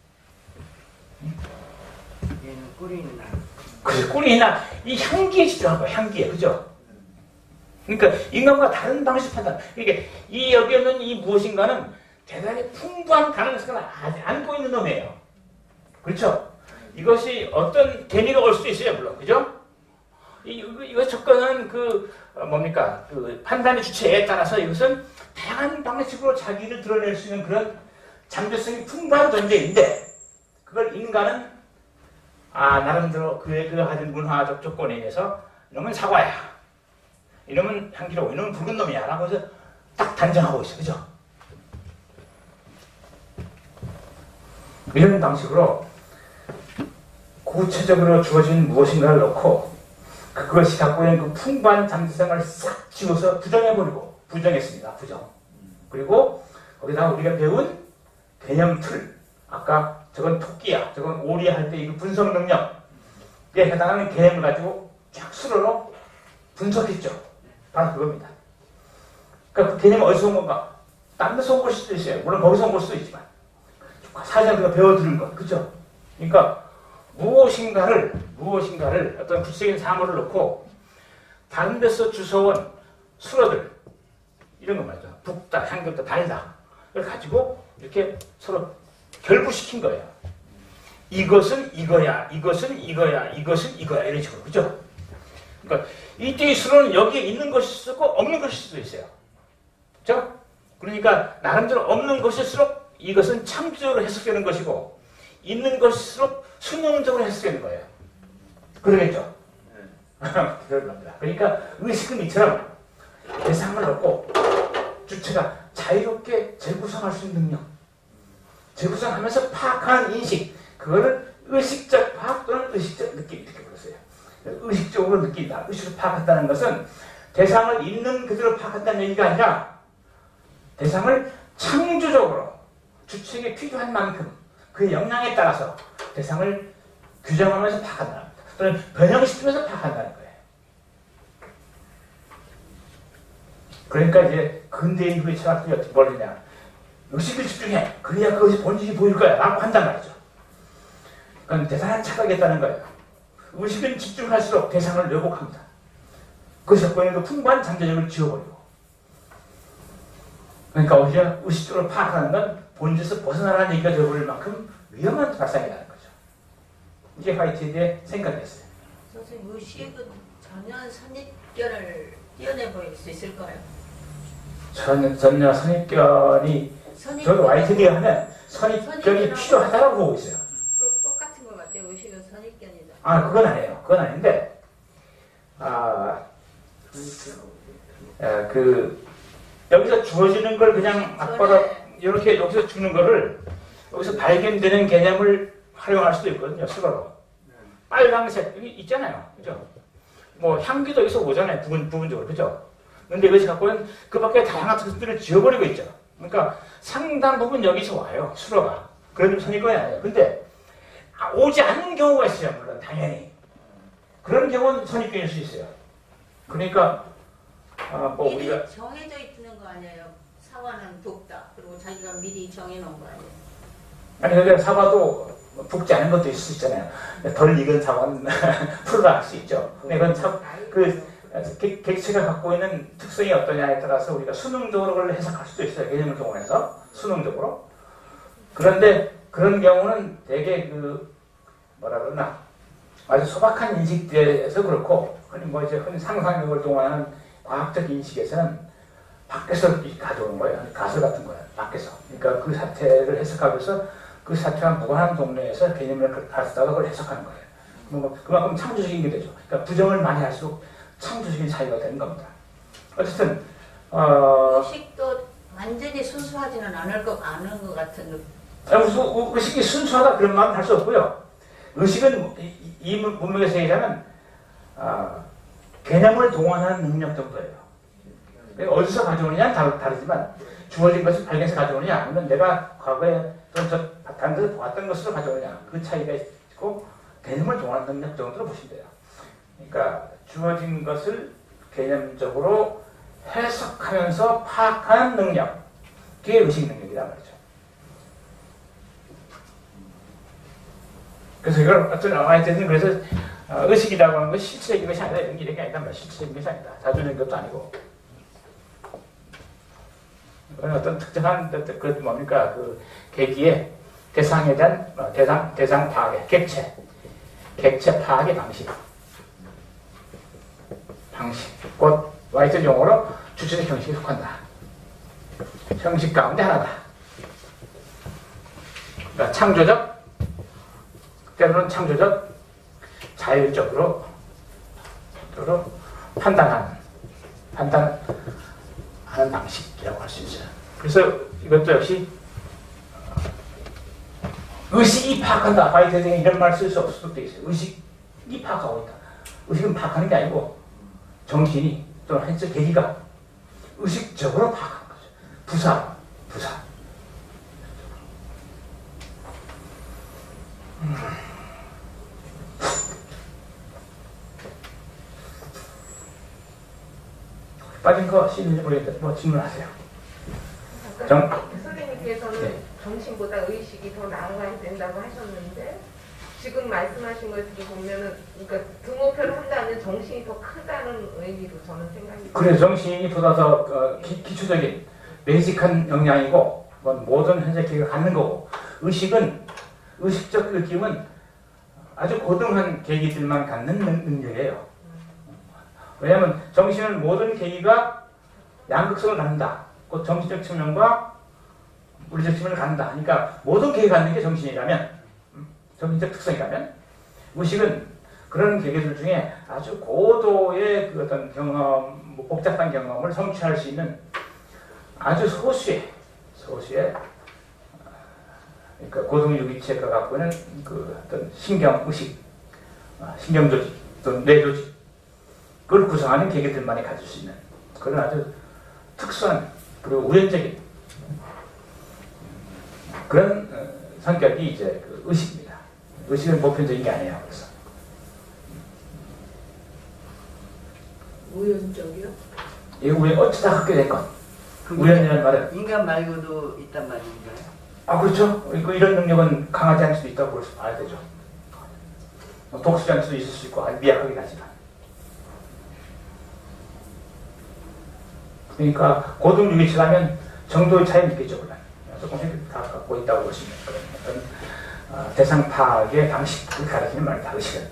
얘는 꿀이 있나? 그래서 꿀이 있나? 이 향기에 집중한 거야. 향기에. 그죠? 그러니까 인간과 다른 방식 판단. 그러니까 이 여기에 있는 이 무엇인가는 대단히 풍부한 가능성을 아직 안고 있는 놈이에요. 그렇죠? 이것이 어떤 개미가 올 수도 있어요. 물론. 그죠? 이, 이거, 이거 접근은 그 어, 뭡니까? 그 판단의 주체에 따라서 이것은 다양한 방식으로 자기를 드러낼 수 있는 그런 잠재성이 풍부한 존재인데 그걸 인간은 아 나름대로 그의 그 가진 문화적 조건에 의해서 이놈은 사과야, 이놈은 향기로워, 이놈은 붉은 놈이야 라고 해서 딱 단정하고 있어요. 그죠? 이런 방식으로 구체적으로 주어진 무엇인가를 넣고 그것이 갖고 있는 그 풍부한 잠재성을 싹 지워서 부정해버리고 부정했습니다. 부정. 그리고 거기다가 우리가 배운 개념 틀, 아까 저건 토끼야, 저건 오리야 할 때 이 분석 능력에 해당하는 개념을 가지고 쫙 수로로 분석했죠. 바로 그겁니다. 그러니까 그 개념이 어디서 온 건가? 딴 데서 온 걸 수도 있어요. 물론 거기서 온 걸 수도 있지만 사실 우리가 배워들은 것, 그죠? 그러니까 무엇인가를 무엇인가를 어떤 구체적인 사물을 놓고 다른 데서 주워온 수로들 이런 거 말이죠. 붓다, 향기롭다, 달다 이걸 가지고 이렇게 서로 결부시킨 거예요. 이것은 이거야, 이것은 이거야, 이것은 이거야 이런 식으로. 그죠? 그러니까 이때의 수로는 여기에 있는 것일 수도 있고 없는 것일 수도 있어요. 그죠? 그러니까 나름대로 없는 것일수록 이것은 창조적으로 해석되는 것이고 있는 것일수록 수능적으로 해석되는 거예요. 그러겠죠? 그럴 겁니다. 그러니까 의식은 이처럼 대상을 놓고 주체가 자유롭게 재구성할 수 있는 능력, 재구성하면서 파악하는 인식, 그거를 의식적 파악 또는 의식적 느낌 이렇게 불렀어요. 의식적으로 느낀다, 의식으로 파악한다는 것은 대상을 있는 그대로 파악한다는 얘기가 아니라 대상을 창조적으로 주체에게 필요한 만큼 그의 역량에 따라서 대상을 규정하면서 파악한다, 또는 변형시키면서 파악한다는 거예요. 그러니까 이제 근대 이후의 철학들이 어떻게 뭘 했냐, 의식을 집중해, 그래야 그것이 본질이 보일 거야 라고 한단 말이죠. 그건 대단한 착각이었다는 거예요. 의식은 집중할수록 대상을 왜곡합니다. 그것이 갖고 있는 그 풍부한 잠재력을 지워버리고, 그러니까 오히려 의식적으로 파악하는 건 본질에서 벗어나라는 얘기가 되어버릴 만큼 위험한 발상이라는 거죠. 이게 화이트헤드의 생각이었어요. 선생님, 의식은 전혀 선입견을 띄어내 보일 수 있을까요? 전, 전혀 선입견이 선입견, 저도 화이트헤드가 하면 선입견이 필요하다고 보고 있어요. 또 똑같은 것 같아요. 의식은 선입견이다. 아, 그건 아니에요. 그건 아닌데, 아, 아, 그, 여기서 주어지는 걸 그냥 앞바로 이렇게 여기서 주는 거를 여기서 발견되는 개념을 활용할 수도 있거든요. 수로로. 빨강색, 여기 있잖아요. 그죠? 뭐, 향기도 여기서 오잖아요. 부분, 부분적으로. 그죠? 근데 이것이 갖고 있는 그 밖에 다양한 특성들을 지워버리고 있죠. 그러니까 상당 부분 여기서 와요. 수로가. 그런 좀 선입견이 아니에요. 근데, 오지 않는 경우가 있어요. 물론, 당연히. 그런 경우는 선입견일 수 있어요. 그러니까, 아, 뭐, 미리 우리가. 정해져 있는 거 아니에요? 사과는 붓다. 그리고 자기가 미리 정해놓은 거 아니에요? 아니, 그러니까 사과도 붓지 않은 것도 있을 수 있잖아요. 덜 익은 사과는 풀어라 할 수 있죠. 근데 그건 참, 그, 객, 객체가 갖고 있는 특성이 어떠냐에 따라서 우리가 수능적으로 그걸 해석할 수도 있어요. 개념을 동원해서. 수능적으로. 그런데 그런 경우는 되게 그, 뭐라 그러나, 아주 소박한 인식에서 그렇고, 흔히 뭐 이제 흔히 상상력을 동원하는 과학적 인식에서는 밖에서 가져오는 거예요. 가설 같은 거예요. 밖에서. 그러니까 그 사태를 해석하면서 그 사태와 무관한 동네에서 개념을 가르치다가 그걸 해석하는 거예요. 뭐 그만큼 창조적인 게 되죠. 그러니까 부정을 많이 할수록 창조적인 사유가 되는 겁니다. 어쨌든 어, 의식도 완전히 순수하지는 않을 것, 않은 것 같은 느낌. 의식이 순수하다 그런 말은 할 수 없고요. 의식은 이, 이 문맥에서 얘기하면 어, 개념을 동원하는 능력 정도예요. 어디서 가져오느냐는 다르, 다르지만 주어진 것을 발견해서 가져오느냐 아니면 내가 과거에 저 다른 데서 보았던 것으로 가져오느냐 그 차이가 있고, 개념을 동원하는 능력 정도로 보시면 돼요. 그러니까 주어진 것을 개념적으로 해석하면서 파악하는 능력, 그게 의식 능력이란 말이죠. 그래서 이걸 어떤 아마이트는 그래서 어, 의식이라고 하는 것이 실체적인 것이 아니라 이런 게 이런 게 아니다 말이야. 실체적인 것이 아니다. 자주적인 것도 아니고. 이건 어떤 특정한 그 뭡니까 그 계기의 대상에 대한 어, 대상 대상 파악의 객체, 객체 파악의 방식, 방식. 곧 와이트 용어로 주체적 형식에 속한다. 형식 가운데 하나다. 그러니까 창조적, 때로는 창조적, 자율적으로 판단하는, 판단하는 방식이라고 할 수 있어요. 그래서 이것도 역시 의식이 파악한다. 바이트에 이런 말 쓸 수 없을 수도 있어요. 의식이 파악하고 있다. 의식은 파악하는 게 아니고 정신이 또는 한쪽 계기가 의식적으로 파악하는 거죠. 부사, 부사. 음. 빠진 거 있는지 모르겠는데 뭐 질문하세요. 정, 선생님께서는 네. 정신보다 의식이 더 나아가야 된다고 하셨는데 지금 말씀하신 것을 보면은 그러니까 등호표를 한다는 정신이 더 크다는 의미로 저는 생각이 그래 정신이 보다 더 어, 기, 기초적인 베이직한 역량이고 모든 현재 기가 갖는 거고 의식은 의식적 느낌은 아주 고등한 계기들만 갖는 능, 능력이에요. 왜냐하면 정신은 모든 계기가 양극성을 갖는다. 곧 정신적 측면과 물리적 측면을 갖는다. 그러니까 모든 계기가 갖는 게 정신이라면, 정신적 특성이라면, 의식은 그런 계기들 중에 아주 고도의 그 어떤 경험, 뭐 복잡한 경험을 성취할 수 있는 아주 소수의, 소수의, 그러니까 고등유기체가 갖고 있는 그 어떤 신경, 의식, 신경조직, 또는 뇌조직, 그걸 구성하는 계기들만이 가질 수 있는 그런 아주 특수한 그리고 우연적인 그런 성격이 이제 그 의식입니다. 의식은 보편적인 게 아니에요. 그래서 우연적이요? 이 우연 어쩌다 갖게 된 것. 우연이라는 말은 인간 말고도 있단 말인가요? 아 그렇죠. 이런 능력은 강하지 않을 수도 있다고 볼 수 봐야 되죠. 독수리할 수도 있을 수 있고 아주 미약하긴 하지만. 그러니까 고등 유기체라면 정도의 차이는 있겠죠. 물론. 조금씩 다 갖고 있다고 보시면 그런 어떤 어, 대상 파악의 방식을 가리키는 말이다. 의식은.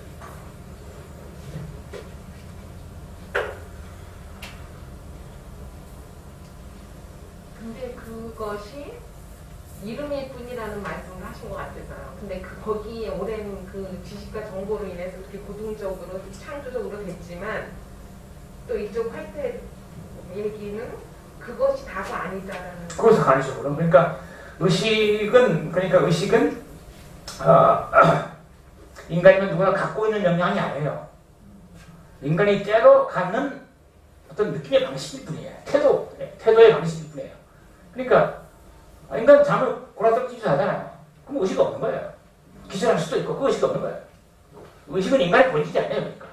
근데 그것이 이름일 뿐이라는 말씀을 하신 것 같아서요. 근데 그 거기에 오랜 그 지식과 정보로 인해서 그렇게 고등적으로 창조적으로 됐지만 또 이쪽 화이트 얘기는 그것이 다가 아니다라는. 그것은 아니죠. 그럼 그러니까 의식은 그러니까 의식은 어, 인간이면 누구나 갖고 있는 역량이 아니에요. 인간이 때로 갖는 어떤 느낌의 방식일 뿐이에요. 태도, 태도의 방식일 뿐이에요. 그러니까 인간 잠을 골아서 기절하잖아요. 그럼 의식이 없는 거예요. 기절할 수도 있고 그 의식이 없는 거예요. 의식은 인간의 본질이 아니에요. 그러니까.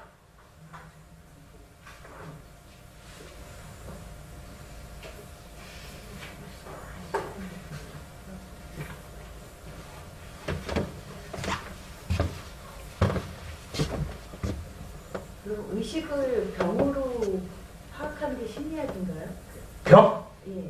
의식을 병으로 파악하는 게 심리학인가요? 병? 예.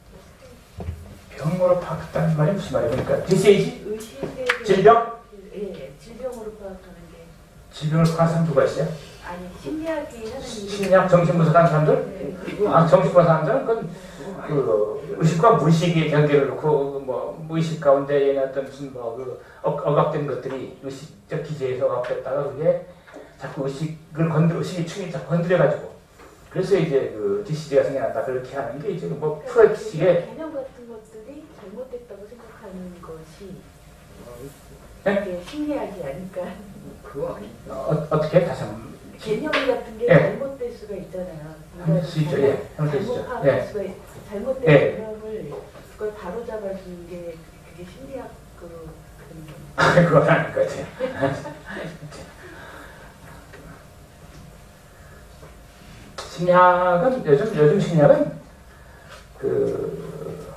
병으로 파악했다는 말이 무슨 말이에요? 그러니까 디세이지? 의식에 질병? 예, 질병으로 파악하는 게. 질병을 파악한 사람 누가 있어요? 아니, 심리학이 하는 심리학 정신분석하는 사람들? 네. 아, 정신분석하는 사람들은 그건 그 의식과 무의식의 경계를 놓고 뭐 무의식 가운데 얘는 어떤 무슨 뭐그 억압된 것들이 의식적 기제에서 억압됐다가 그게 자꾸 의식을 건드 의식의 충이 자꾸 건드려가지고 그래서 이제 그 디시지가 생겨난다 그렇게 하는 게 이제 뭐 프로이트식의 개념 같은 것들이 잘못됐다고 생각하는 것이 네? 이게 심리학이 아닐까. 그거 어, 어떻게 다시 한번 개념 같은 게 예. 잘못될 수가 있잖아요. 할 수 있죠. 예, 잘못될 수 잘못 있죠. 파악할 예. 수가 있, 잘못된 예. 개념을 그걸 바로잡아주는 게 그게 심리학으로 그건 아닐 것 같아요. 심리학은 요즘 요즘 심리학은 그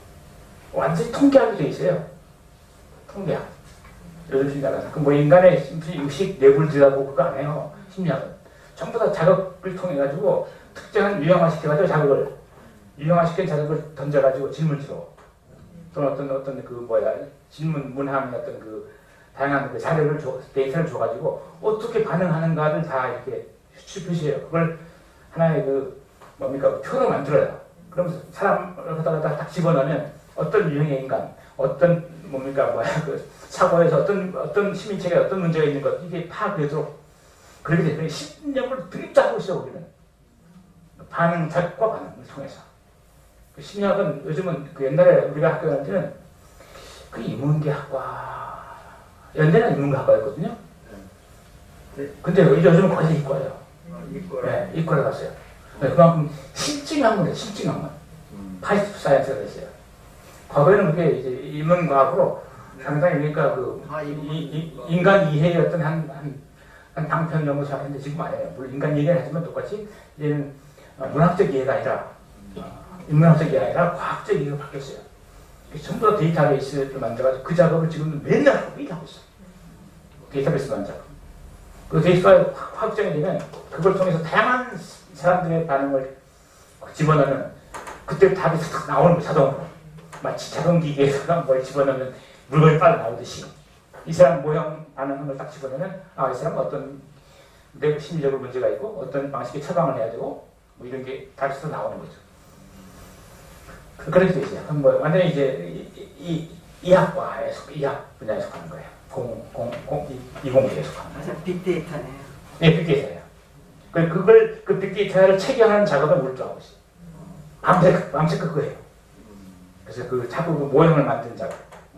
완전히 통계학이 돼 있어요. 통계학. 요즘 심리학은 그 뭐 인간의 의식 내부를 들여다보고 그거 안 해요. 심리학은 전부 다 자극을 통해 가지고 특정한 유형화 시켜가지고 자극을 유형화시킨 자극을 던져가지고 질문지로 또는 어떤 어떤 그 뭐야 질문 문항 어떤 그 다양한 그 자료를 줘, 데이터를 줘가지고 어떻게 반응하는가를 다 이렇게 표시해요. 그걸 하나의 그 뭡니까 표로 만들어요. 그러면서 사람을 하다가 딱 집어넣으면 어떤 유형의 인간, 어떤 뭡니까 뭐야 그 사고에서 어떤 어떤 시민체계 어떤 문제가 있는 것 이게 파악되도록 그렇게 되면 심리학을 드립작하고 있어요. 우리는 반응 자극과 반응을 통해서. 심리학은 요즘은 그 옛날에 우리가 학교 다닐 때는 그 인문계학과 연대는 인문계학과였거든요. 근데 요즘은 거의 이과예요. 네, 이과를 갔어요. 네, 그만큼 실증학문이에요. 실증학문. 파이스트 사이언스가 됐어요. 과거에는 그게 이제 인문과학으로 상당히 그러니까 그 이, 이, 인간 이해의 어떤 한, 한, 한 방편 정도 생각했는데 지금 아니에요. 물론 인간 이해를 하지만 똑같이 이제는 문학적 이해가 아니라 인문학적 이해가 아니라 과학적 이해가 바뀌었어요. 전부 다 데이터베이스를 만들어가지고 그 작업을 지금 맨날 하고 매일 하고 있어요. 데이터베이스 만든 작업. 그 데이터가 확정이 되면 그걸 통해서 다양한 사람들의 반응을 집어넣으면 그때 답이 탁 나오는 거예요. 자동으로. 마치 자동기기에다가 뭘 집어넣으면 물건이 빨리 나오듯이 이 사람 모형 반응을 딱 집어넣으면 아, 이 사람은 어떤 내 심리적으로 문제가 있고 어떤 방식의 처방을 해야 되고 뭐 이런 게 다시 나오는 거죠. 그렇게 돼 있어요. 그럼 뭐 완전히 이제 이, 이, 이학과에 속, 이학 분야에 속하는 거예요. 공, 공, 공, 이공계에 속하는 거예요. 빅데이터네요. 네, 빅데이터예요. 그걸, 그 빅데이터를 체계하는 작업을 몰두하고 있어요. 밤새, 밤새 그거예요. 그래서 그 자꾸 그 모형을 만드는 작업.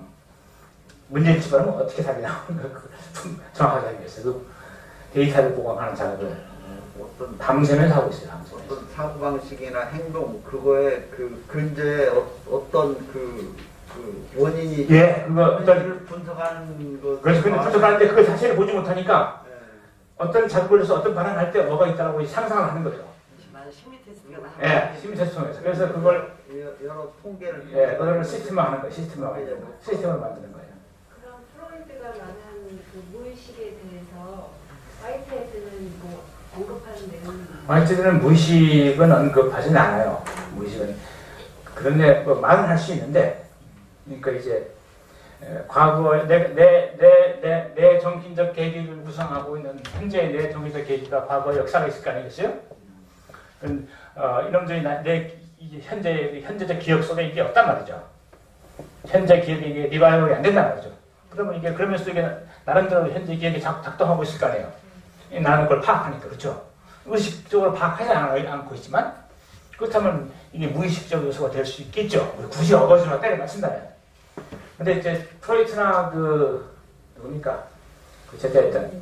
문제를 집어넣으면 어떻게 답이 나오는가, 정확하게 하기 위해서 그 데이터를 보강하는 작업을 어떤 밤새면서 하고 있어요. 밤새면서. 어떤 사고방식이나 행동 그거에 그 근저에 어, 어떤 그, 그 원인이 예, 그거 어떤 원인을 분석하는 거 그래서 근데 분석하는데 그걸 자세히 보지 못하니까 예. 어떤 작업을 해서 어떤 반응을 할 때 뭐가 있다고 상상을 하는 거죠. 맞아, 심리 테스트가 많아. 예, 심리 테스트 통해서. 그래서 그걸 여러 통계를 예, 그거를 시스템화 하는 거예요. 시스템화 하는 거예요. 시스템을 만드는 거예요. 그럼 프로이드가 말하는 그 무의식에 대해서 화이트헤드는 뭐 언급하는 내용이 화이트는 무의식은 언급하지는 않아요. 무의식은 그런데 뭐 말은 할 수 있는데, 그러니까 이제 에, 과거 내내내내 내 정신적 계기를 구성하고 있는 현재의 내 정신적 계기가 과거 역사가 있을 거 아니겠어요? 그럼 어, 이놈들이 나, 내 이제 현재 현재적 기억 속에 이게 없단 말이죠. 현재 기억이 이게 리바이벌이 안 된단 말이죠. 그러면 이게 그러면서 이게 나름대로 현재 기억이 작, 작동하고 있을 거 아니에요. 나는 그걸 파악하니까 그렇죠. 의식적으로 파악하지 않고 있지만 그렇다면 이게 무의식적 요소가 될 수 있겠죠. 굳이 어거지로 때려 맞춘다면. 근데 이제 프로이트나 그 누굽니까 그 제자였던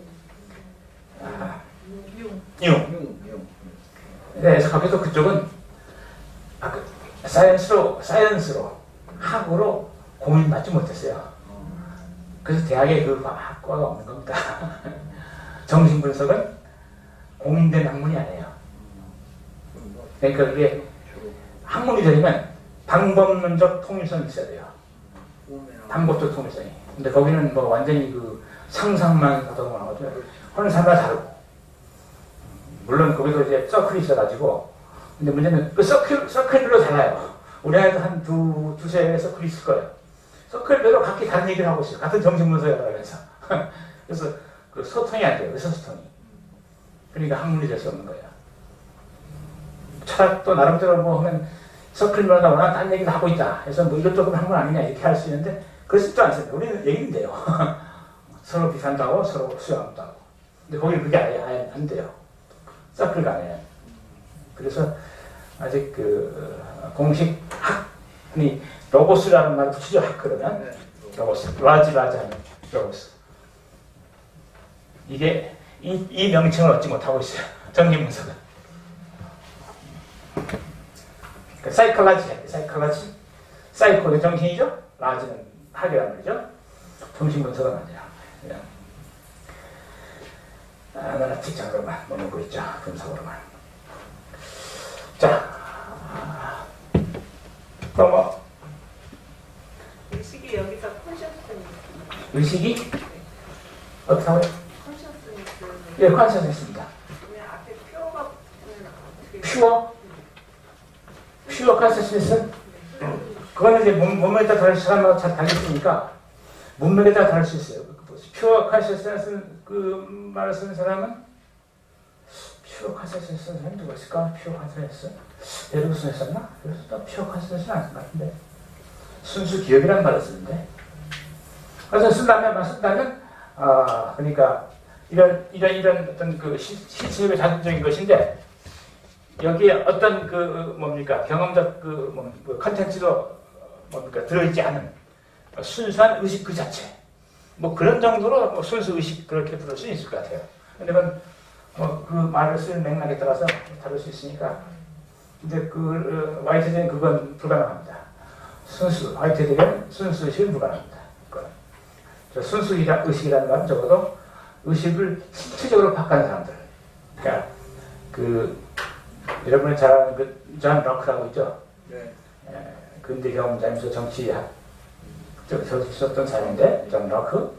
아, 융. 융. 융. 네, 그래서 거기서 그쪽은 아, 그, 사이언스로 사이언스로 학으로 공인받지 못했어요. 그래서 대학에 그 학과가 없는 겁니다. 정신분석은 공인된 학문이 아니에요. 그러니까 그게 학문이 되려면 방법론적 통일성이 있어야 돼요. 방법적 통일성이. 근데 거기는 뭐 완전히 그 상상만 하던 거죠. 하는 사람마다 다르고. 물론 거기서 이제 서클이 있어가지고. 근데 문제는 그 서클, 서클별로 달라요. 우리나라에도 한 두, 두세 서클이 있을 거예요. 서클별로 각기 다른 얘기를 하고 있어요. 같은 정신분석을 하면서. 그래서 그 소통이 안 돼요. 의사소통이. 그러니까 학문이 될 수 없는 거예요. 철학도 나름대로 뭐 하면 서클마다 워낙 딴 얘기를 하고 있다. 그래서 뭐 이것저것 한 건 아니냐 이렇게 할 수 있는데 그렇지도 않습니다. 우리는 얘기는 돼요. 서로 비판도 하고 서로 수용도 하고. 근데 거기는 그게 아예, 아예 안 돼요. 서클가 아니에요. 그래서 아직 그 공식 학이 로고스라는 말을 붙이죠. 학 그러면 로고스. 라지 라지 하는 로고스. 이게 이, 이 명칭을 얻지 못하고 있어요. 정신분석은. 그 사이콜라지, 사이콜라지. 사이코는 정신이죠. 라지는 학이란 말이죠. 정신분석은 아니야. 그냥 아나라틱장으로만 머물고 있죠. 분석으로만. 자, 넘어. 의식이 여기서 콘셔스니스. 의식이 어떻게 하고요? 콘셔스니스. 예, 컨셔스입니다. 왜 앞에 퓨어가 어떻게? 퓨어? 퓨어 컨셔스니스? 그거는 이제 몸, 몸에 따라 다른 사람마다 잘 달렸으니까 문맥에 따라 다를 수 있어요. 퓨어 컨셔스니스 그 말을 쓰는 사람은 퓨어 컨셔스니스 쓰는 사람이 누가 있을까? 퓨어 컨셔스니스? 에르구슨 했었나? 그래서 퓨어 컨셔스니스는 아닌 것 같은데 순수 기억이라는 말을 쓰는데 그래서 쓴다면, 쓴다면 아, 그러니까 이런 이런 이런 어떤 그 실체의 자동적인 것인데 여기에 어떤 그 뭡니까 경험적 그 뭐 컨텐츠도 뭡니까 들어있지 않은 순수한 의식 그 자체 뭐 그런 정도로 뭐 순수 의식 그렇게 부를 수 있을 것 같아요. 근데 그건 뭐 그 말을 쓰는 맥락에 따라서 다를 수 있으니까 근데 그 어, 화이트되는 그건 불가능합니다. 순수 화이트되면 순수 의식은 불가능합니다. 그건. 저 순수 의식이라는 말은 적어도 의식을 신체적으로 바꾸는 사람들. 그러니까 그 여러분이 잘 아는 그 존 럭크라고 있죠. 네. 에, 근대 경험자면서 정치학 저기서 있었던 사람인데 존 럭크.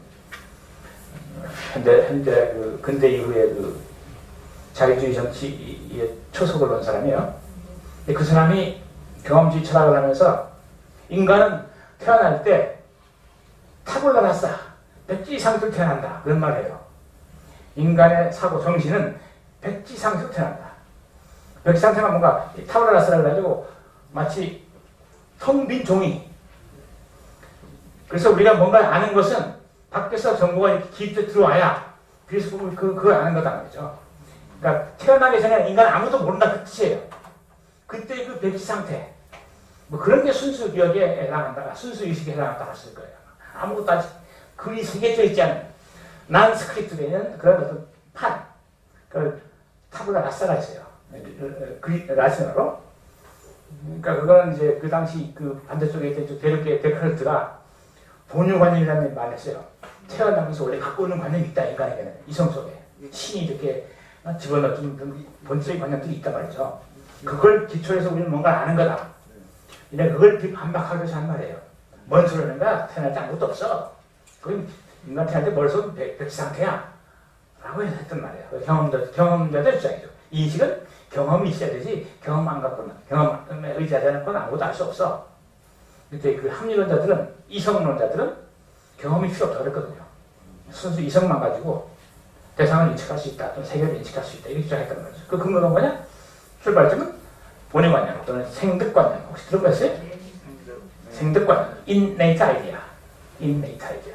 현대 현대 그 근대 이후에 그 자기주의 정치에 초석을 놓은 사람이에요. 근데 그 사람이 경험주의 철학을 하면서 인간은 태어날 때 타블라 라사 백지상으로 태어난다 그런 말이에요. 인간의 사고 정신은 백지상으로 태어난다. 백지상태가 뭔가 타블라 라사를 가지고 마치 텅 빈 종이. 그래서 우리가 뭔가 아는 것은 밖에서 정보가 이렇게 깊게 들어와야 그래서 그, 그걸 아는 거다 말이죠. 그러니까 태어나기 전에 인간은 아무도 모른다 그 뜻이에요. 그때 그 백지 상태 뭐 그런 게 순수 기억에 해당한다, 순수 의식에 해당한다 했을 거예요. 아무것도 아직 글이 새겨져 있지 않은 난 스크립트 되는 그런 어떤 판, 그 타블라 라사가 있어요. 그 라틴어로. 그러니까 그거는 이제 그 당시 그 반대쪽에 있던 대륙계 데카르트가 본유관념이라는 말을 했어요. 태어나면서 원래 갖고 있는 관념이 있다 인간에게는 이성 속에 신이 이렇게 집어넣어준 본질의 관념들이 있단 말이죠. 그걸 기초해서 우리는 뭔가 아는 거다. 근데 그걸 반박하기 위해서 한 말이에요. 뭔 소리인가? 태어날 때 아무것도 없어. 그건 인간 태어날 때 머릿속 백지 상태야. 라고 했던 말이에요. 경험자, 경험자들 입장이죠. 인식은 경험이 있어야 되지, 경험 안 갖고는, 경험에 의지하지 않은 건 아무것도 알 수 없어. 근데 그 합리론자들은, 이성론자들은 경험이 필요 없다고 그랬거든요. 순수 이성만 가지고 대상을 인식할 수 있다, 또는 세계를 인식할 수 있다, 이렇게 주장했단 말이죠. 그 근거가 뭐냐? 출발점은 본의관념 또는 생득관념. 혹시 들어봤어요? 생득관념. innate idea. innate idea.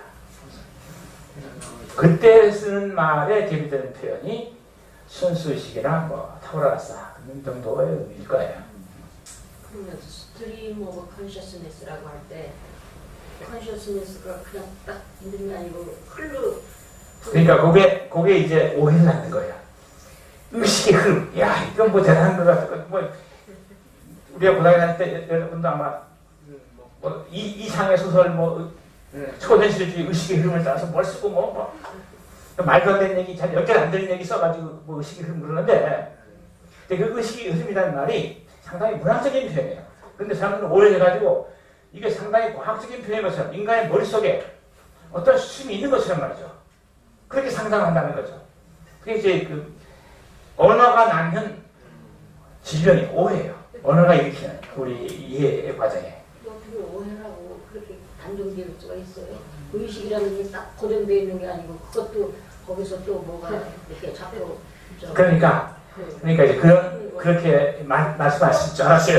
그때 쓰는 말에 대비되는 표현이 순수의식이나 뭐 타오라라사 그런 정도의 의미일 거예요. 그러면 스트림 오브 컨셔스니스라고 할 때 컨셔스니스가 그냥 딱 있는 게 아니고 흘러 그러니까 그게 그게 이제 오해를 하는 거예요. 의식의 흐름. 야 이건 뭐 대단한 것 같아. 뭐 우리가 고등학교 다닐 때 여러분도 아마 뭐 이, 이상의 소설 뭐 초현실주의 의식의 흐름을 따라서 뭘 쓰고 뭐, 뭐 말도 안 되는 얘기, 잘 연결 안 되는 얘기 써가지고 뭐 의식의 흐름 그러는데 근데 그 의식의 흐름이라는 말이 상당히 문학적인 표현이에요. 근데 사람들은 오해해가지고 이게 상당히 과학적인 표현인 것처럼 인간의 머릿속에 어떤 수침이 있는 것처럼 말이죠. 그렇게 상상한다는 거죠. 그게 이제 그 언어가 낳는 질병이 오해예요. 언어가 일으키는 우리 이해 과정에. 어떻게 오해라고 그렇게 단정지을 수가 있어요? 의식이라는 게 딱 고정되어 있는 게 아니고 그것도 거기서 또 뭐가 이렇게 잡혀 그러니까 그러니까 이제 그런 그렇게 말, 말씀하실 줄 알았어요.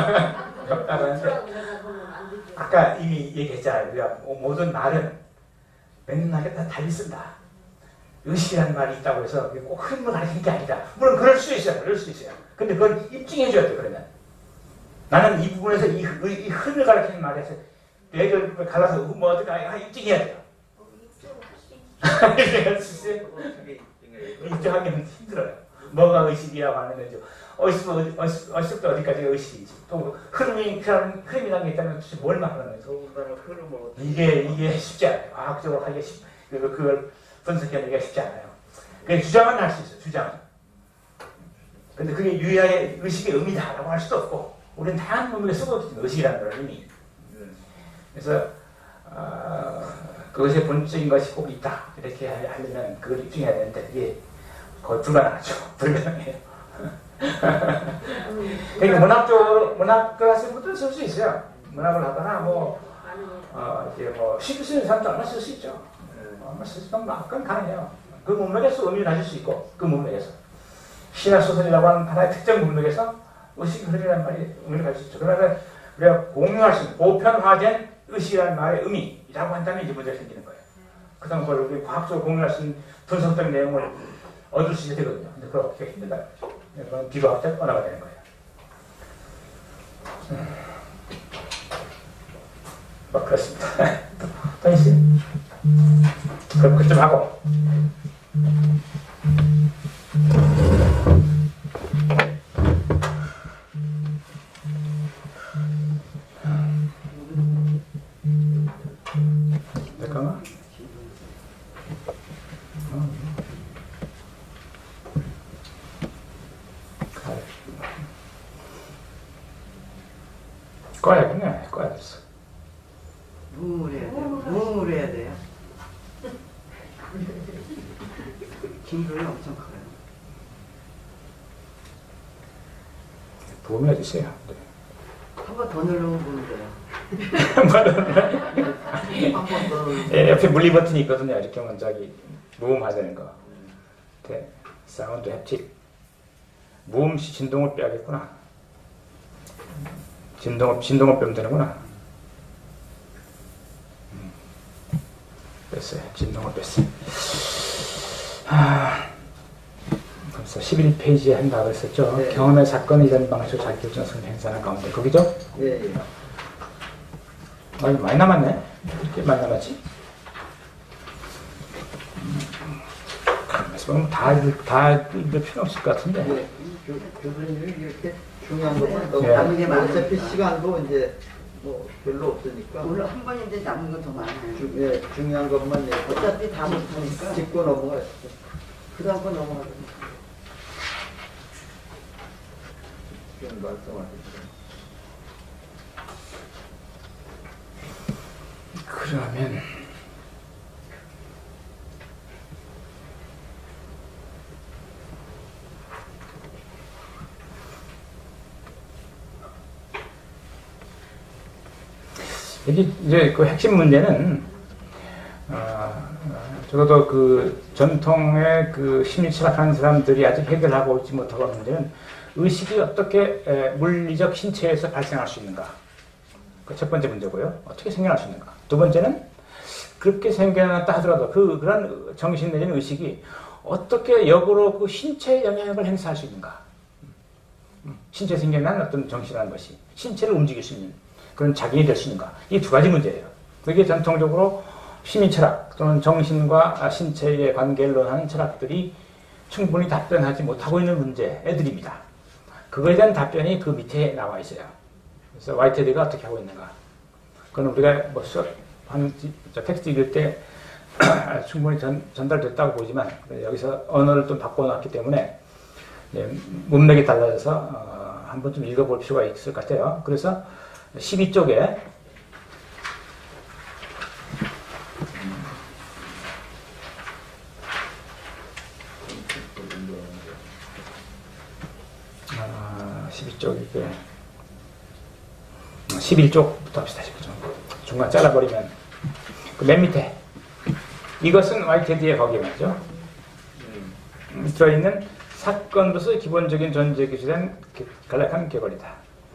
아까 이미 얘기했잖아요. 우리가 모든 말은 맥락에 다 달리 쓴다. 의식이라는 말이 있다고 해서 꼭 흐름을 가리키는 게 아니다. 물론 그럴 수 있어요. 그럴 수 있어요. 근데 그걸 입증해줘야 돼. 그러면 나는 이 부분에서 이, 이, 이 흐름을 가리키는 말에서 얘를 갈라서 뭐 어떻게 아, 입증해야 돼요. 입증할 수 있지. 입증할 수 있어요. 입증하기는 힘들어요. 뭐가 의식이라고 하는 거죠. 의식, 의식, 의식도 어디까지 의식이지. 또 흐름이, 흐름이라는 게 있다면 도대체 뭘 말하는 거죠? 더군다나 흐름을 어떻게 이게, 이게 쉽지 않아요. 과학적으로 하기가 쉽, 그걸, 그걸 분석해내기가 쉽지 않아요. 그냥 주장은 할 수 있어요, 주장은. 근데 그게 유야의 의식의 의미다라고 할 수도 없고, 우리는 다양한 의미를 쓰고 있거든요, 의식이라는 걸 의미. 그래서, 어, 그것의 본질적인 것이 꼭 있다. 이렇게 하려면 그걸 입증해야 되는데, 이게 거의 불가능하죠. 불가능해요. 그러니까 문학적으로, 문학을 하시는 분들은 쓸 수 있어요. 문학을 하거나, 뭐, 어, 이제 뭐, 시를 쓰는 사람도 얼마 쓸 수 있죠. 얼마 쓸 수 있으면 그건 가능해요. 그 문맥에서 의미를 가질 수 있고, 그 문맥에서. 시나 소설이라고 하는 하나의 특정 문맥에서 의식의 흐름이라는 말이 의미를 가질 수 있죠. 그러면 우리가 공유할 수 있는 보편화된 의식이라는 말의 의미라고 한다면 이제 문제가 생기는 거예요. 그 다음 그걸 우리 과학적으로 공유할 수 있는 분석적 내용을 얻을 수 있게 되거든요. 근데 그렇게 힘들다는 거죠. 그건 비과학적 언어가 되는 거예요. 음. 뭐 그렇습니다. 토니 씨. 그럼 그쯤 하고. 잠깐만. 꺼야겠네. 꺼야겠어. 무음을 해야 돼요. 무음을 해야 돼요. 긴글이 엄청 커요. 도움이 해주세요. 네. 한 번 더 누르면 보면 돼요. 한 번 더 누르면 예, 옆에 물리 버튼이 있거든요. 이렇게 하면 저기 무음하자는 거. 네. 사운드 햅틱. 무음시 진동을 빼야겠구나. 진동을, 진동을 빼면 되는구나. 음. 뺐어요. 진동을 뺐어요. 아, 벌써 십일 페이지에 한다고 했었죠. 네. 경험의 사건이 이런 방식으로 자기결정성을 행사하는 가운데. 거기죠? 예, 예. 아, 이거 많이 남았네. 이렇게 많이 남았지? 그래서 뭐 다, 다 읽을 필요 없을 것 같은데. 예. 교, 교수님이 이렇게 중요한 것만 너무 네. 남은 게 많아요. 어차피 시간도 이제 뭐 별로 없으니까. 물론 한 번인데 남은 건 더 많아요. 주, 예, 중요한 것만 예, 어차피 다 못하니까 짚고 넘어가요. 그 다음 거 넘어가죠. 좀 말씀하시죠. 그러면 이게 이제 그 핵심 문제는 어, 적어도 그 전통의 그 심리 철학하는 사람들이 아직 해결하고 있지 못하고 있는 문제는 의식이 어떻게 에, 물리적 신체에서 발생할 수 있는가. 그 첫 번째 문제고요. 어떻게 생겨날 수 있는가. 두 번째는 그렇게 생겨났다 하더라도 그, 그런 정신 내지는 의식이 어떻게 역으로 그 신체에 영향력을 행사할 수 있는가. 신체에 생겨난 어떤 정신이라는 것이 신체를 움직일 수 있는 그런 작용이 될 수 있는가. 이 두 가지 문제예요. 그게 전통적으로 심리 철학 또는 정신과 신체의 관계를 논하는 철학들이 충분히 답변하지 못하고 있는 문제들입니다. 그거에 대한 답변이 그 밑에 나와 있어요. 그래서 와이테드가 어떻게 하고 있는가. 그건 우리가 뭐 수업, 한, 텍스트 읽을 때 충분히 전, 전달됐다고 보지만 여기서 언어를 좀 바꿔놨기 때문에 네, 문맥이 달라져서 어, 한 번쯤 읽어볼 필요가 있을 것 같아요. 그래서 십이 쪽에 아, 십이 쪽이게 십일 쪽부터 합시다. 중간 잘라버리면 그 맨 밑에 이것은 와이테드의 거기에 말이죠. 음, 들어있는 사건으로서 기본적인 존재 기술엔 간략한 개걸이다.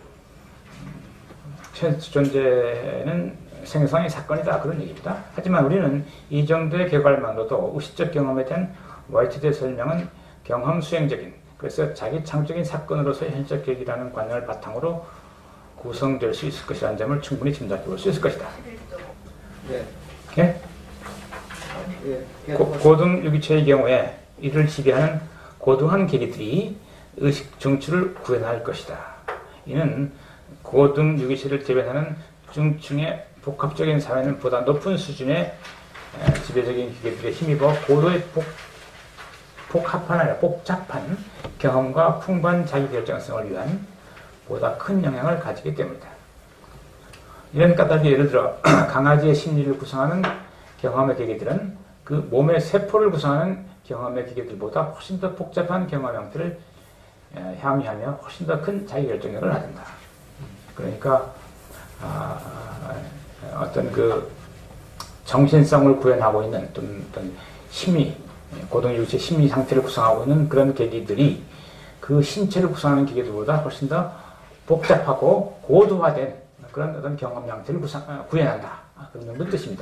현재 존재는 생성의 사건이다. 그런 얘기입니다. 하지만 우리는 이 정도의 개괄만으로도 의식적 경험에 대한 와이테드의 설명은 경험 수행적인, 그래서 자기 창조적인 사건으로서의 현실적 계획이라는 관념을 바탕으로 구성될 수 있을 것이라는 점을 충분히 짐작해 볼 수 있을 것이다. 예. 예? 예. 고, 고등 유기체의 경우에 이를 지배하는 고등한 계기들이 의식 중추를 구현할 것이다. 이는 고등 유기체를 대변하는 중층의 복합적인 사회는 보다 높은 수준의 지배적인 기계들에 힘입어 고도의 복, 복합한 아니라 복잡한 경험과 풍부한 자기결정성을 위한 보다 큰 영향을 가지기 때문이다. 이런 까닭에 예를 들어 강아지의 심리를 구성하는 경험의 기계들은 그 몸의 세포를 구성하는 경험의 기계들보다 훨씬 더 복잡한 경험 형태를 향유하며 훨씬 더 큰 자기결정력을 가진다. 그러니까 아, 어떤 그 정신성을 구현하고 있는 어떤, 어떤 심리, 고등유기체 심리 상태를 구성하고 있는 그런 계기들이 그 신체를 구성하는 기계들보다 훨씬 더 복잡하고 고도화된 그런 어떤 경험 형태를 구성, 구현한다. 그런 정도 뜻입니다.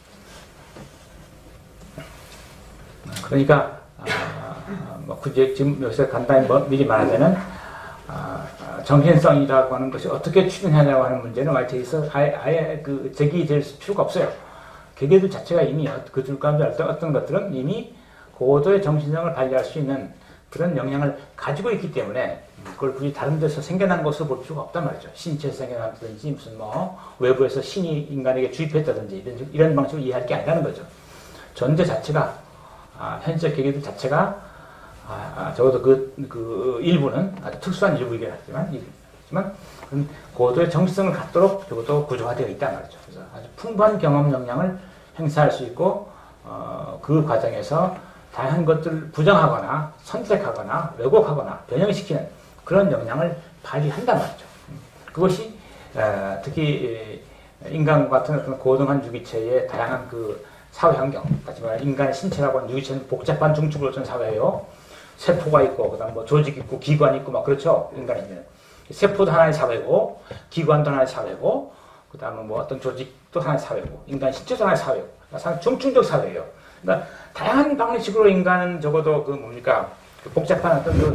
그러니까 아, 뭐 굳이 지금 여기서 간단히 뭐 미리 말하자면 아, 정신성이라고 하는 것이 어떻게 추진하냐고 하는 문제는 와이트에서 아예, 아예 그 제기될 필요가 없어요. 개개들 자체가 이미 그들 가운데 어떤, 어떤 것들은 이미 고도의 정신성을 발휘할 수 있는 그런 영향을 가지고 있기 때문에 그걸 굳이 다른 데서 생겨난 것으로 볼 필요가 없단 말이죠. 신체에서 생겨났다든지 무슨 뭐 외부에서 신이 인간에게 주입했다든지 이런, 이런 방식으로 이해할 게 아니라는 거죠. 존재 자체가 아, 현재 계기들 자체가 아, 아, 적어도 그, 그 일부는 아주 특수한 일부이긴 하지만, 하지만 고도의 정신성을 갖도록 적어도 구조화되어 있단 말이죠. 그래서 아주 풍부한 경험 역량을 행사할 수 있고 어, 그 과정에서 다양한 것들을 부정하거나 선택하거나 왜곡하거나 변형시키는 그런 역량을 발휘한단 말이죠. 그것이 에, 특히 인간 같은 어떤 고등한 유기체의 다양한 그 사회 환경, 다시 말해 인간의 신체라고 하는 유기체는 복잡한 중축으로 된 사회예요. 세포가 있고, 그 다음 뭐 조직 있고, 기관 있고, 막 그렇죠. 인간이면. 세포도 하나의 사회고, 기관도 하나의 사회고, 그 다음에 뭐 어떤 조직도 하나의 사회고, 인간 신체도 하나의 사회고, 그러니까 중층적 사회예요. 그러니까 다양한 방식으로 인간은 적어도 그 뭡니까, 그 복잡한 어떤 그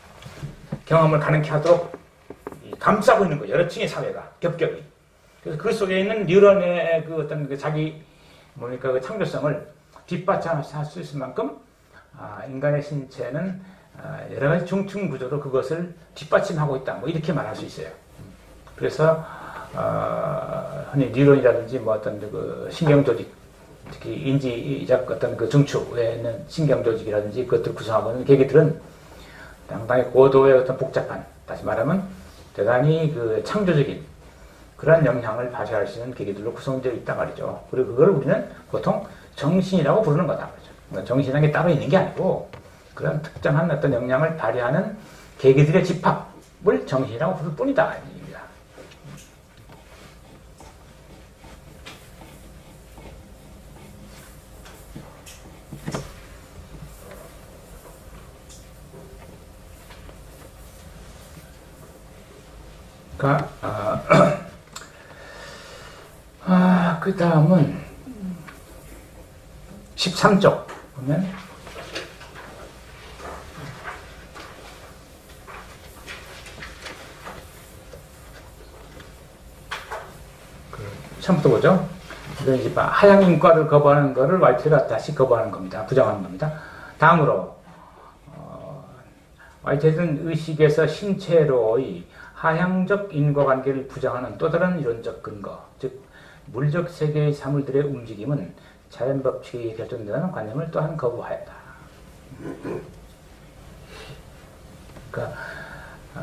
경험을 가능케 하도록 감싸고 있는 거예요. 여러 층의 사회가, 겹겹이. 그래서 그 속에 있는 뉴런의 그 어떤 그 자기, 뭡니까, 그 창조성을 뒷받침할 수 있을 만큼 아, 인간의 신체는 아, 여러 가지 중층 구조로 그것을 뒷받침하고 있다. 뭐 이렇게 말할 수 있어요. 그래서 어, 흔히 뉴런이라든지 뭐 어떤 그 신경 조직, 특히 인지적 어떤 그 중추에 있는 신경 조직이라든지 그것들 구성하고 있는 계기들은 상당히 고도의 어떤 복잡한, 다시 말하면 대단히 그 창조적인 그런 영향을 발휘할 수 있는 계기들로 구성되어 있단 말이죠. 그리고 그걸 우리는 보통 정신이라고 부르는 거다. 정신이라는 게 따로 있는 게 아니고 그런 특정한 어떤 역량을 발휘하는 계기들의 집합을 정신이라고 부를 뿐이다. 입니다. 그러니까 어, 아, 그 다음은 십삼 쪽 보면 그 처음부터 보죠. 이건 이제 하향 인과를 거부하는 것을 와이트가 다시 거부하는 겁니다. 부정하는 겁니다. 다음으로 어, 와이트는 의식에서 신체로의 하향적 인과관계를 부정하는 또 다른 이론적 근거, 즉 물적 세계의 사물들의 움직임은 자연법칙이 결정된다는 관념을 또한 거부하였다. 그러니까 어,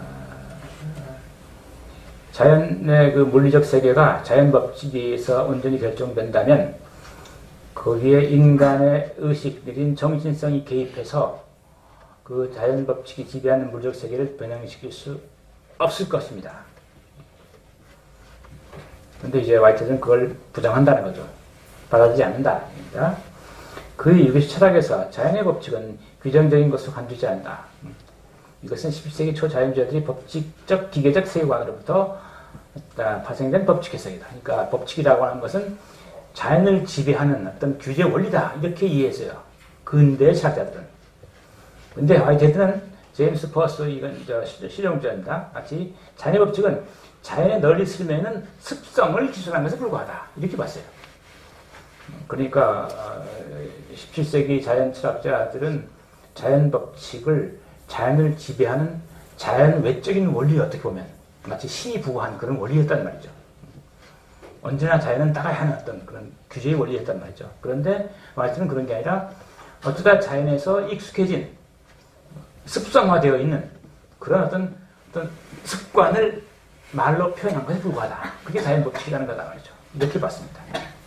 자연의 그 물리적 세계가 자연법칙에서 온전히 결정된다면 거기에 인간의 의식 내린 정신성이 개입해서 그 자연법칙이 지배하는 물리적 세계를 변형시킬 수 없을 것입니다. 그런데 이제 와이트는 그걸 부정한다는 거죠. 받아들이지 않는다. 그의 유기체 철학에서 자연의 법칙은 규정적인 것으로 간주지 않는다. 이것은 십일 세기 초 자연주의자들이 법칙적 기계적 세계관으로부터 파생된 법칙 해석이다. 그러니까 법칙이라고 하는 것은 자연을 지배하는 어떤 규제 원리다. 이렇게 이해했어요. 근대의 철학자들은. 근데 화이트는 제임스 퍼스 이건 저 실용주의자입니다. 마치 자연의 법칙은 자연에 널리 스며있는 습성을 기술하는 것에 불과하다. 이렇게 봤어요. 그러니까 십칠 세기 자연 철학자들은 자연 법칙을, 자연을 지배하는 자연 외적인 원리, 어떻게 보면 마치 신이 부과한 그런 원리였단 말이죠. 언제나 자연은 따라야 하는 어떤 그런 규제의 원리였단 말이죠. 그런데 말씀은 그런 게 아니라 어쩌다 자연에서 익숙해진, 습성화되어 있는 그런 어떤, 어떤 습관을 말로 표현한 것에 불과하다. 그게 자연 법칙이라는 거다 말이죠. 이렇게 봤습니다.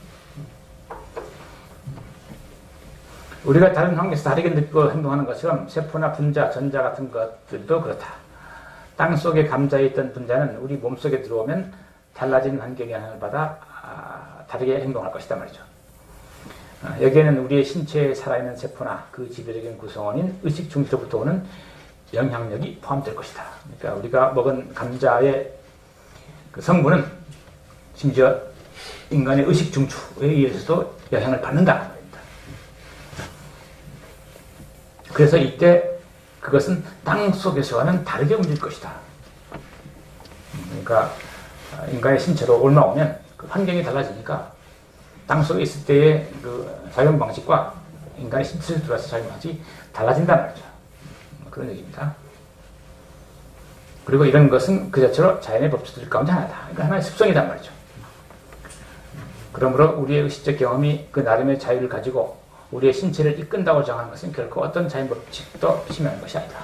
우리가 다른 환경에서 다르게 느끼고 행동하는 것처럼 세포나 분자, 전자 같은 것들도 그렇다. 땅 속에 감자에 있던 분자는 우리 몸속에 들어오면 달라진 환경의 영향을 받아 아, 다르게 행동할 것이다 말이죠. 아, 여기에는 우리의 신체에 살아있는 세포나 그 지배적인 구성원인 의식 중추로부터 오는 영향력이 포함될 것이다. 그러니까 우리가 먹은 감자의 그 성분은 심지어 인간의 의식 중추에 의해서도 영향을 받는다. 그래서 이때 그것은 땅 속에서와는 다르게 움직일 것이다. 그러니까 인간의 신체로 올라오면 그 환경이 달라지니까 땅 속에 있을 때의 그 작용 방식과 인간의 신체에 들어와서 작용 방식이 달라진단 말이죠. 그런 얘기입니다. 그리고 이런 것은 그 자체로 자연의 법칙들 가운데 하나다. 그러니까 하나의 습성이란 말이죠. 그러므로 우리의 의식적 경험이 그 나름의 자유를 가지고 우리의 신체를 이끈다고 정하는 것은 결코 어떤 자연 법칙도 심의하는 것이 아니다.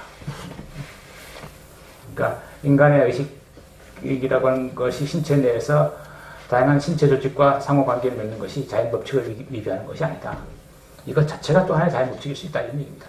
그러니까 인간의 의식이라고 하는 것이 신체 내에서 다양한 신체 조직과 상호관계를 맺는 것이 자연 법칙을 위배하는 것이 아니다. 이것 자체가 또 하나의 자연 법칙일 수 있다, 이런 얘기입니다.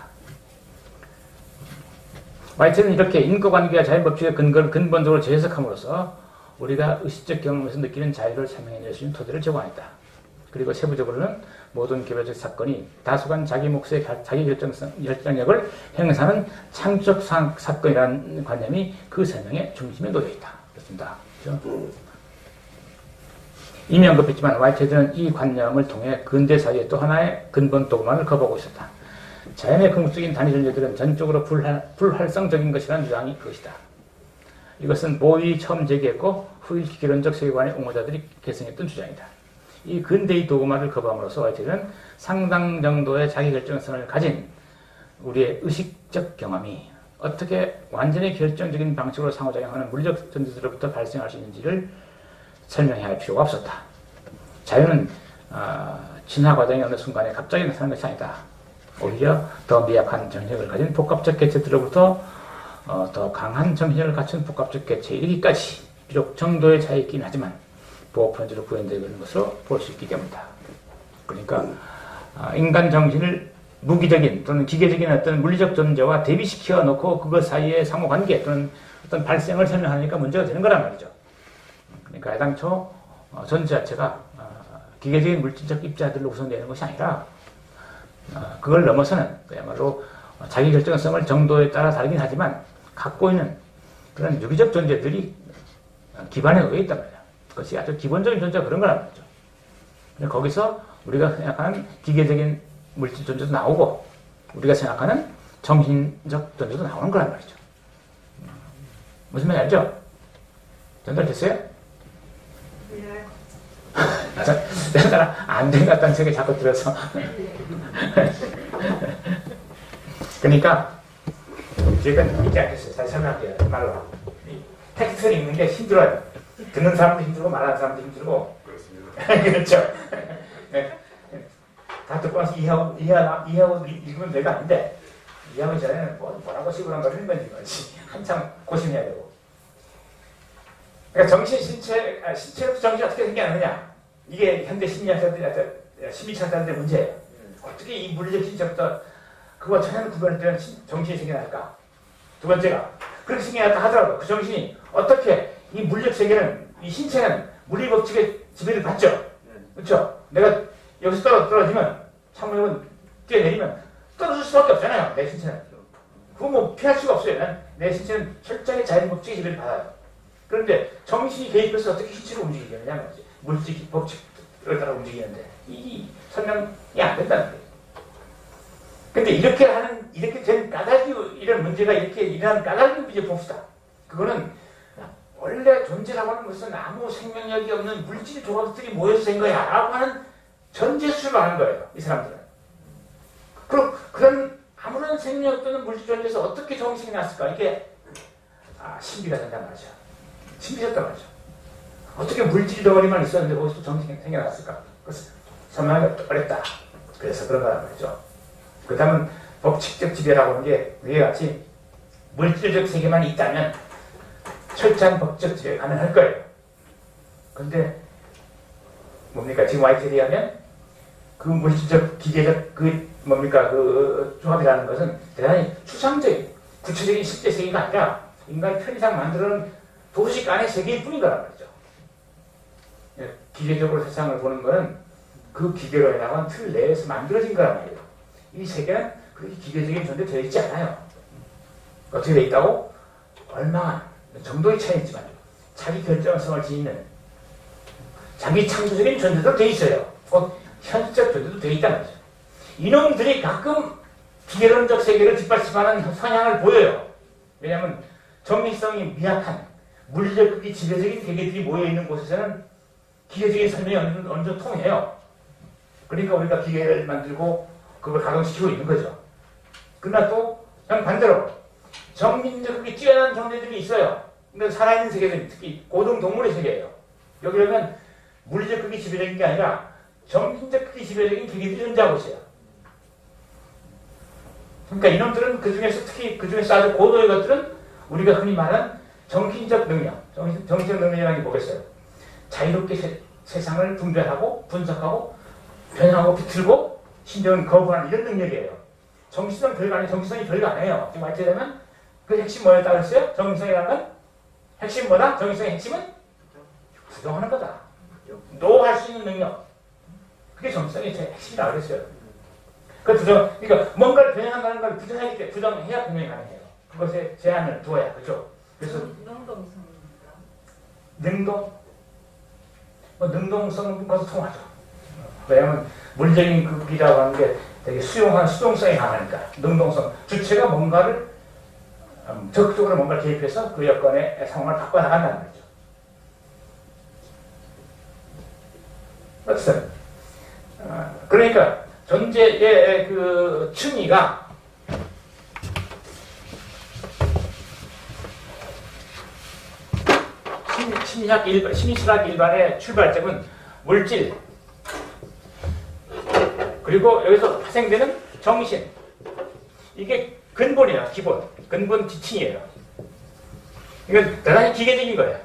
화이트는 이렇게 인과관계와 자연 법칙의 근거를 근본적으로 재해석함으로써 우리가 의식적 경험에서 느끼는 자유를 설명해낼 수 있는 토대를 제공했다. 그리고 세부적으로는 모든 개별적 사건이 다소간 자기 몫의 자기 결정성, 결정력을 행사하는 창조적 사, 사건이라는 관념이 그 설명의 중심에 놓여 있다. 그렇습니다. 그렇죠? 이미 언급했지만 화이트헤드는 이 관념을 통해 근대 사회의 또 하나의 근본 도구만을 거부하고 있었다. 자연의 궁극적인 단위 존재들은 전적으로 불활, 불활성적인 것이라는 주장이 그것이다. 이것은 보이 처음 제기했고 후일 기계론적 세계관의 옹호자들이 계승했던 주장이다. 이 근대의 도구만을 거부함으로써 화이트는 상당 정도의 자기결정성을 가진 우리의 의식적 경험이 어떻게 완전히 결정적인 방식으로 상호작용하는 물리적 존재들로부터 발생할 수 있는지를 설명해야 할 필요가 없었다. 자유는 어, 진화 과정의 어느 순간에 갑자기 나타나는 것이 아니다. 오히려 더 미약한 정신력을 가진 복합적 개체들로부터 어, 더 강한 정신력을 갖춘 복합적 개체에 이르기까지 비록 정도의 차이가 있긴 하지만 보호편지로 구현되고 있는 것으로 볼 수 있기 때문이다. 그러니까 어, 인간 정신을 무기적인 또는 기계적인 어떤 물리적 존재와 대비시켜 놓고 그것 사이의 상호관계 또는 어떤 발생을 설명하니까 문제가 되는 거란 말이죠. 그러니까 애당초 어, 존재 자체가 어, 기계적인 물질적 입자들로 구성되는 것이 아니라 어, 그걸 넘어서는 그야말로 자기 결정성을 정도에 따라 다르긴 하지만 갖고 있는 그런 유기적 존재들이 기반에 놓여 있단 말이야. 그것이 아주 기본적인 존재가 그런 거란 말이죠. 근데 거기서 우리가 생각하는 기계적인 물질 존재도 나오고 우리가 생각하는 정신적 존재도 나오는 거란 말이죠. 무슨 말인지 알죠? 전달됐어요? 예. 내가 안 된 것 같다는 생각이 자꾸 들어서. 그러니까 제가 이렇게 알겠어요. 다시 설명할게요. 말로. 텍스트를 읽는 게 힘들어요. 듣는 사람도 힘들고 말하는 사람도 힘들고. 그렇습니다. 그렇죠. 다 듣고 나서 이해하고, 이해하고, 이해하고 읽으면 내가 아닌데 이해하기 전에는 뭐, 뭐라고 시부란 걸 읽는 거지. 한참 고심해야 되고. 그러니까 정신, 신체, 아, 신체로부터 정신이 어떻게 생겨나느냐. 이게 현대 심리학자들한테, 심리학자들의 문제예요. 어떻게 이 물리적 신체부터 그거 전혀 구별되는 정신이 생겨날까? 두 번째가, 그렇게 생겨났다 하더라도 그 정신이 어떻게 이 물리적 세계는, 이 신체는 물리 법칙의 지배를 받죠? 그렇죠? 내가 여기서 떨어, 떨어지면, 창문으로 뛰어내리면 떨어질 수밖에 없잖아요, 내 신체는. 그거 뭐 피할 수가 없어요. 내 신체는 철저히 자연 법칙의 지배를 받아요. 그런데 정신이 개입해서 어떻게 신체를 움직이겠느냐, 물질 법칙을 따라 움직이는데 이 설명이 안 된다는 거예요. 근데 이렇게 하는, 이렇게 된 까닭이, 이런 문제가 이렇게 일어나는 까닭을 이제 봅시다. 그거는 원래 존재라고 하는 것은 아무 생명력이 없는 물질 조각들이 모여서 된 거야 라고 하는 전제수를 하는 거예요, 이 사람들은. 그럼 그런 아무 아무런 생명 또는 물질 존재에서 어떻게 정신이 났을까? 이게 아, 신비가 된단 말이죠. 신비였단 말이죠. 어떻게 물질 덩어리만 있었는데 거기서 정신이 생겨났을까? 그것을 설명하기 어렵다. 그래서 그런 거란 말이죠. 그 다음은 법칙적 지배라고 하는 게 위와 같이 물질적 세계만 있다면 철저한 법적 지배가 가능할 거예요. 그런데 뭡니까? 지금 와이트리 하면 그 물질적 기계적 그 뭡니까? 그 조합이라는 것은 대단히 추상적인 구체적인 실제 세계가 아니라 인간이 편의상 만드는 도식 안의 세계일 뿐인 거란 말이죠. 기계적으로 세상을 보는 것은 그 기계로 해나간 틀 내에서 만들어진 거란 말이에요. 이 세계는 그렇게 기계적인 존재 되어 있지 않아요. 어떻게 되어 있다고? 얼마나 정도의 차이있지만 자기 결정성을 지니는 자기 창조적인 존재도 되어 있어요. 곧 현실적 존재도 되어 있다는 거죠. 이놈들이 가끔 비개론적 세계를 뒷받침하는 성향을 보여요. 왜냐하면 정리성이 미약한 물리적 극히 지배적인 세계들이 모여있는 곳에서는 기계적인 설명이 어느 정도, 어느 정도 통해요. 그러니까 우리가 기계를 만들고 그걸 가동시키고 있는 거죠. 그러나 또 반대로 정신적 극히 뛰어난 존재들이 있어요. 근데 살아있는 세계들, 특히 고등동물의 세계예요. 여기로는 물리적 극히 지배적인 게 아니라 정신적 극히 지배적인 기계들이 존재하고 있어요. 그러니까 이놈들은 그 중에서 특히 그 중에서 아주 고도의 것들은 우리가 흔히 말하는 정신적 능력, 정신, 정신적 능력이라는 게 뭐겠어요? 자유롭게 세, 세상을 분별하고 분석하고 변형하고 비틀고 심지어는 거부하는 이런 능력이에요. 정신성 별거 아니에요. 정신성이 별거 아니에요. 지금 말처 되면 그 핵심 뭐였다고 했어요? 정신성이라는 건? 핵심 뭐다? 정신성의 핵심은? 부정하는 거다. 노할 수 있는 능력. 그게 정신성의 제 핵심이라고 그랬어요. 그 부정, 그러니까 뭔가를 변형한다는 걸 부정하기 때문에 부정해야 변형이 가능해요. 그것에 제한을 두어야, 그죠? 그래서 능동성입니다. 능동? 뭐 능동성은 것도 통하죠. 왜냐하면 물적인 극이라고 하는 게 되게 수용한 수동성이 강하니까 능동성, 주체가 뭔가를 음, 적극적으로 뭔가를 개입해서 그 여건의 상황을 바꿔나간다는 거죠. 어쨌든 어, 그러니까 존재의 그 층위가 심리학 일반, 심리학 일반의 출발점은 물질, 그리고 여기서 파생되는 정신. 이게 근본이에요. 기본. 근본 지층이에요. 이건 대단히 기계적인 거예요.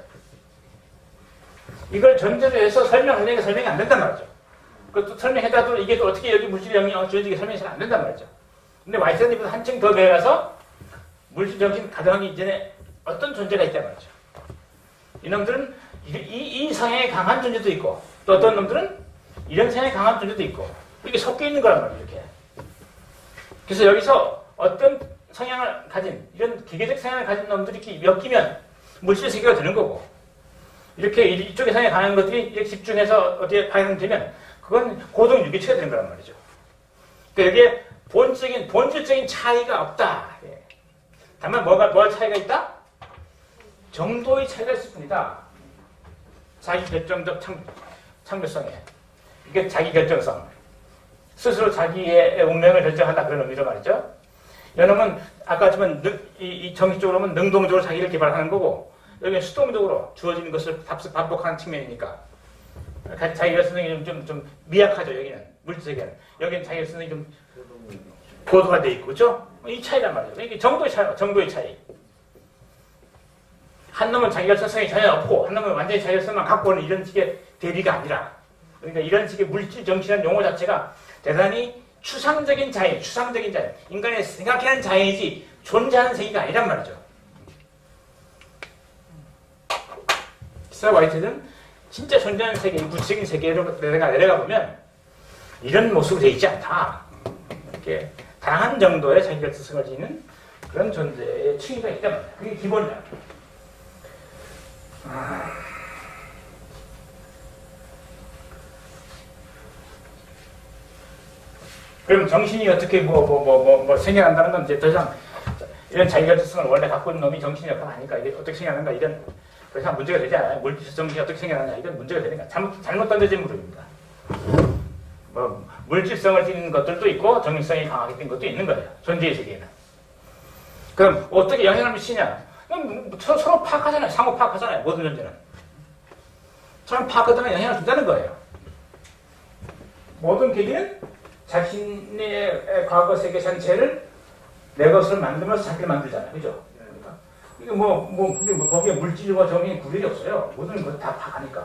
이걸 전제로 해서 설명하려니까 설명이 안 된단 말이죠. 그것도 설명해도 이게 또 어떻게 여기 물질 영역을 주어지게 설명이 잘 안 된단 말이죠. 근데 와이트님은 한층 더 내려가서 물질 정신 가정하기 이전에 어떤 존재가 있단 말이죠. 이놈들은 이, 이, 이 성향에 강한 존재도 있고 또 어떤 놈들은 이런 성향에 강한 존재도 있고 이게 섞여 있는 거란 말이에요. 이렇게. 그래서 여기서 어떤 성향을 가진 이런 기계적 성향을 가진 놈들이 이렇게 엮이면 물질 세계가 되는 거고 이렇게 이쪽에 성향에 강한 것들이 이렇게 집중해서 어디에 발현되면 그건 고동 유기체가 되는 거란 말이죠. 그러니까 여기에 본질적인 본질적인 차이가 없다. 예. 다만 뭐가 뭐 차이가 있다? 정도의 차이가 있을 뿐이다. 자기 결정적 창, 창조성에. 이게 자기 결정성. 스스로 자기의 운명을 결정한다. 그런 의미로 말이죠. 이놈은 아까 지금 이, 이 정신적으로 보면 능동적으로 자기를 개발하는 거고 여기는 수동적으로 주어지는 것을 반복하는 측면이니까 자기 결정성이 좀, 좀, 좀 미약하죠. 여기는 물질세계는. 여기는 자기 결정성이 좀 고도가 돼 있고, 그렇죠? 이 차이란 말이죠. 이게 정도의 차이, 정도의 차이. 한 놈은 자기 결정성이 전혀 없고 한 놈은 완전히 자기 결정성만 갖고 오는 이런 식의 대비가 아니라 그러니까 이런 식의 물질 정신이라는 용어 자체가 대단히 추상적인 자유, 추상적인 자유, 인간의 생각하는 자유이지 존재하는 세계가 아니란 말이죠. 기사 와이트는 진짜 존재하는 세계, 물질적인 세계로 내려가, 내려가 보면 이런 모습으로 되어 있지 않다. 이렇게 다양한 정도의 자기 결정성을 지니는 그런 존재의 층위가 있단 말이야. 그게 기본이야. 아... 그럼 정신이 어떻게 뭐 뭐 뭐 뭐 뭐 생겨난다는 건 이제 더 이상 이런 자기결정성을 원래 갖고 있는 놈이 정신이 역할 아니까 이게 어떻게 생겨나는가 이런 더 이상 문제가 되지 않아요. 물질 정신이 어떻게 생겨나냐 이런 문제가 되니까 잘못 잘못 던져진 물음입니다. 뭐 물질성을 띠는 것들도 있고 정신성이 강하게 띠는 것도 있는 거예요. 존재의 세계에는. 그럼 어떻게 영향을 미치냐? 서로, 서로 파악하잖아요. 상호 파악하잖아요. 모든 존재는. 서로 파악하다가 영향을 준다는 거예요. 모든 개개는 자신의 과거 세계 전체를 내 것으로 만들면서 자기를 만들잖아요. 그죠? 그러니까. 이게 뭐, 뭐, 그게 뭐 거기에 물질과 정신이 구별이 없어요. 모든 걸 다 파악하니까.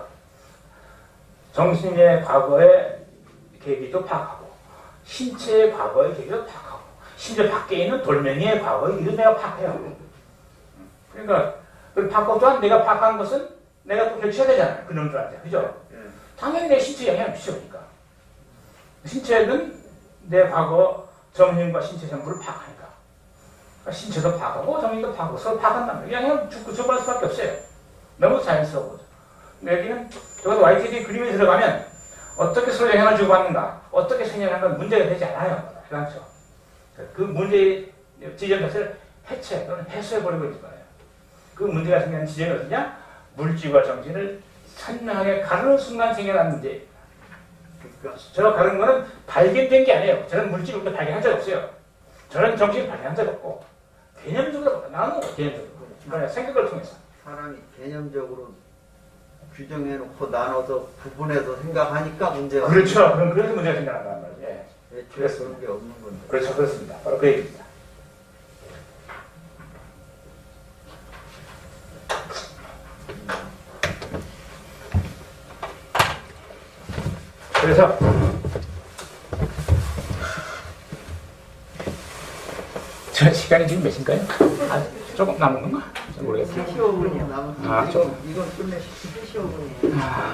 정신의 과거의 계기도 파악하고, 신체의 과거의 계기도 파악하고, 심지어 밖에 있는 돌멩이의 과거의 일도 내가 파악해요. 그러니까, 그 파악 또한 내가 파악한 것은 내가 또 결치해야 되잖아요. 그놈들한테. 그죠? 당연히 내 신체에 영향을 미치니까. 신체는 내 과거 정신과 신체 전부를 파악하니까. 그러니까 신체도 파악하고 정신도 파악하고 서로 파악한단 말이에요. 그냥 죽고 저번할 수밖에 없어요. 너무 자연스러워. 여기는 적어도 와이티디 그림에 들어가면 어떻게 서로 영향을 주고받는가, 어떻게 생겨난 건 문제가 되지 않아요. 그렇죠? 그 문제의 지점 자체를 해체 또는 해소해버리고 있는 거예요. 그 문제가 생기는 지점이 어디냐? 물질과 정신을 선명하게 가르는 순간 생겨난 문제. 그러니까 저 가르는 거는 발견된 게 아니에요. 저는 물질을 우리가 발견한 적 없어요. 저는 정신을 발견한 적 없고 개념적으로 나오는 거예요. 개념적으로. 그러니까 생각을 통해서. 사람이 개념적으로 규정해놓고 나눠서 구분해서 생각하니까 문제가 그렇죠. 그럼 그래서 문제가 생겨난다는 거예요. 예. 애초에 그런 게 없는 건데. 그렇죠. 그렇습니다. 바로 그 얘기입니다. 그래서 저 시간이 지금 몇인가요? 아, 조금 남은 건가? 잘 모르겠어요. 십오 분이요. 남았어요. 아, 이건, 좀. 이건 끝내 십오 분이에요. 아.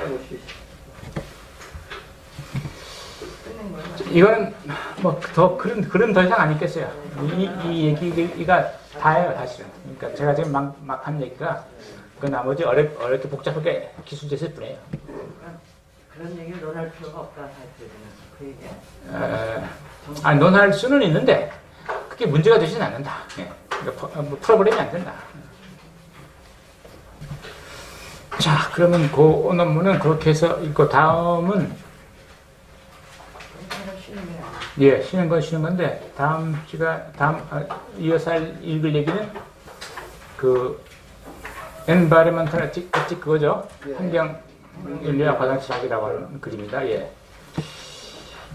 끝낸 거예요. 이거는 뭐 더 그런 그런 더 이상 안 있겠어요. 이, 이 얘기가 다예요, 사실은. 그러니까 제가 지금 막 막 한 얘기가 그 나머지 어렵 어렵게 복잡하게 기술됐을 뿐이에요. 그런 얘기를 논할 필요가 없다 할 때는 그 얘기야. 어, 아, 논할 수는 있는데 그게 문제가 되진 않는다. 예. 그러니까 프, 뭐 프로그램이 안 된다. 자, 그러면 그 논문은 그렇게 해서 읽고 다음은 예, 쉬는 건 쉬는 건데 다음 주가 다음 아, 이어서 할 읽을 얘기는 그 environmental ethics 그거죠. 예. 환경 윤리와 과장 시작이라고 하는 글입니다. 예.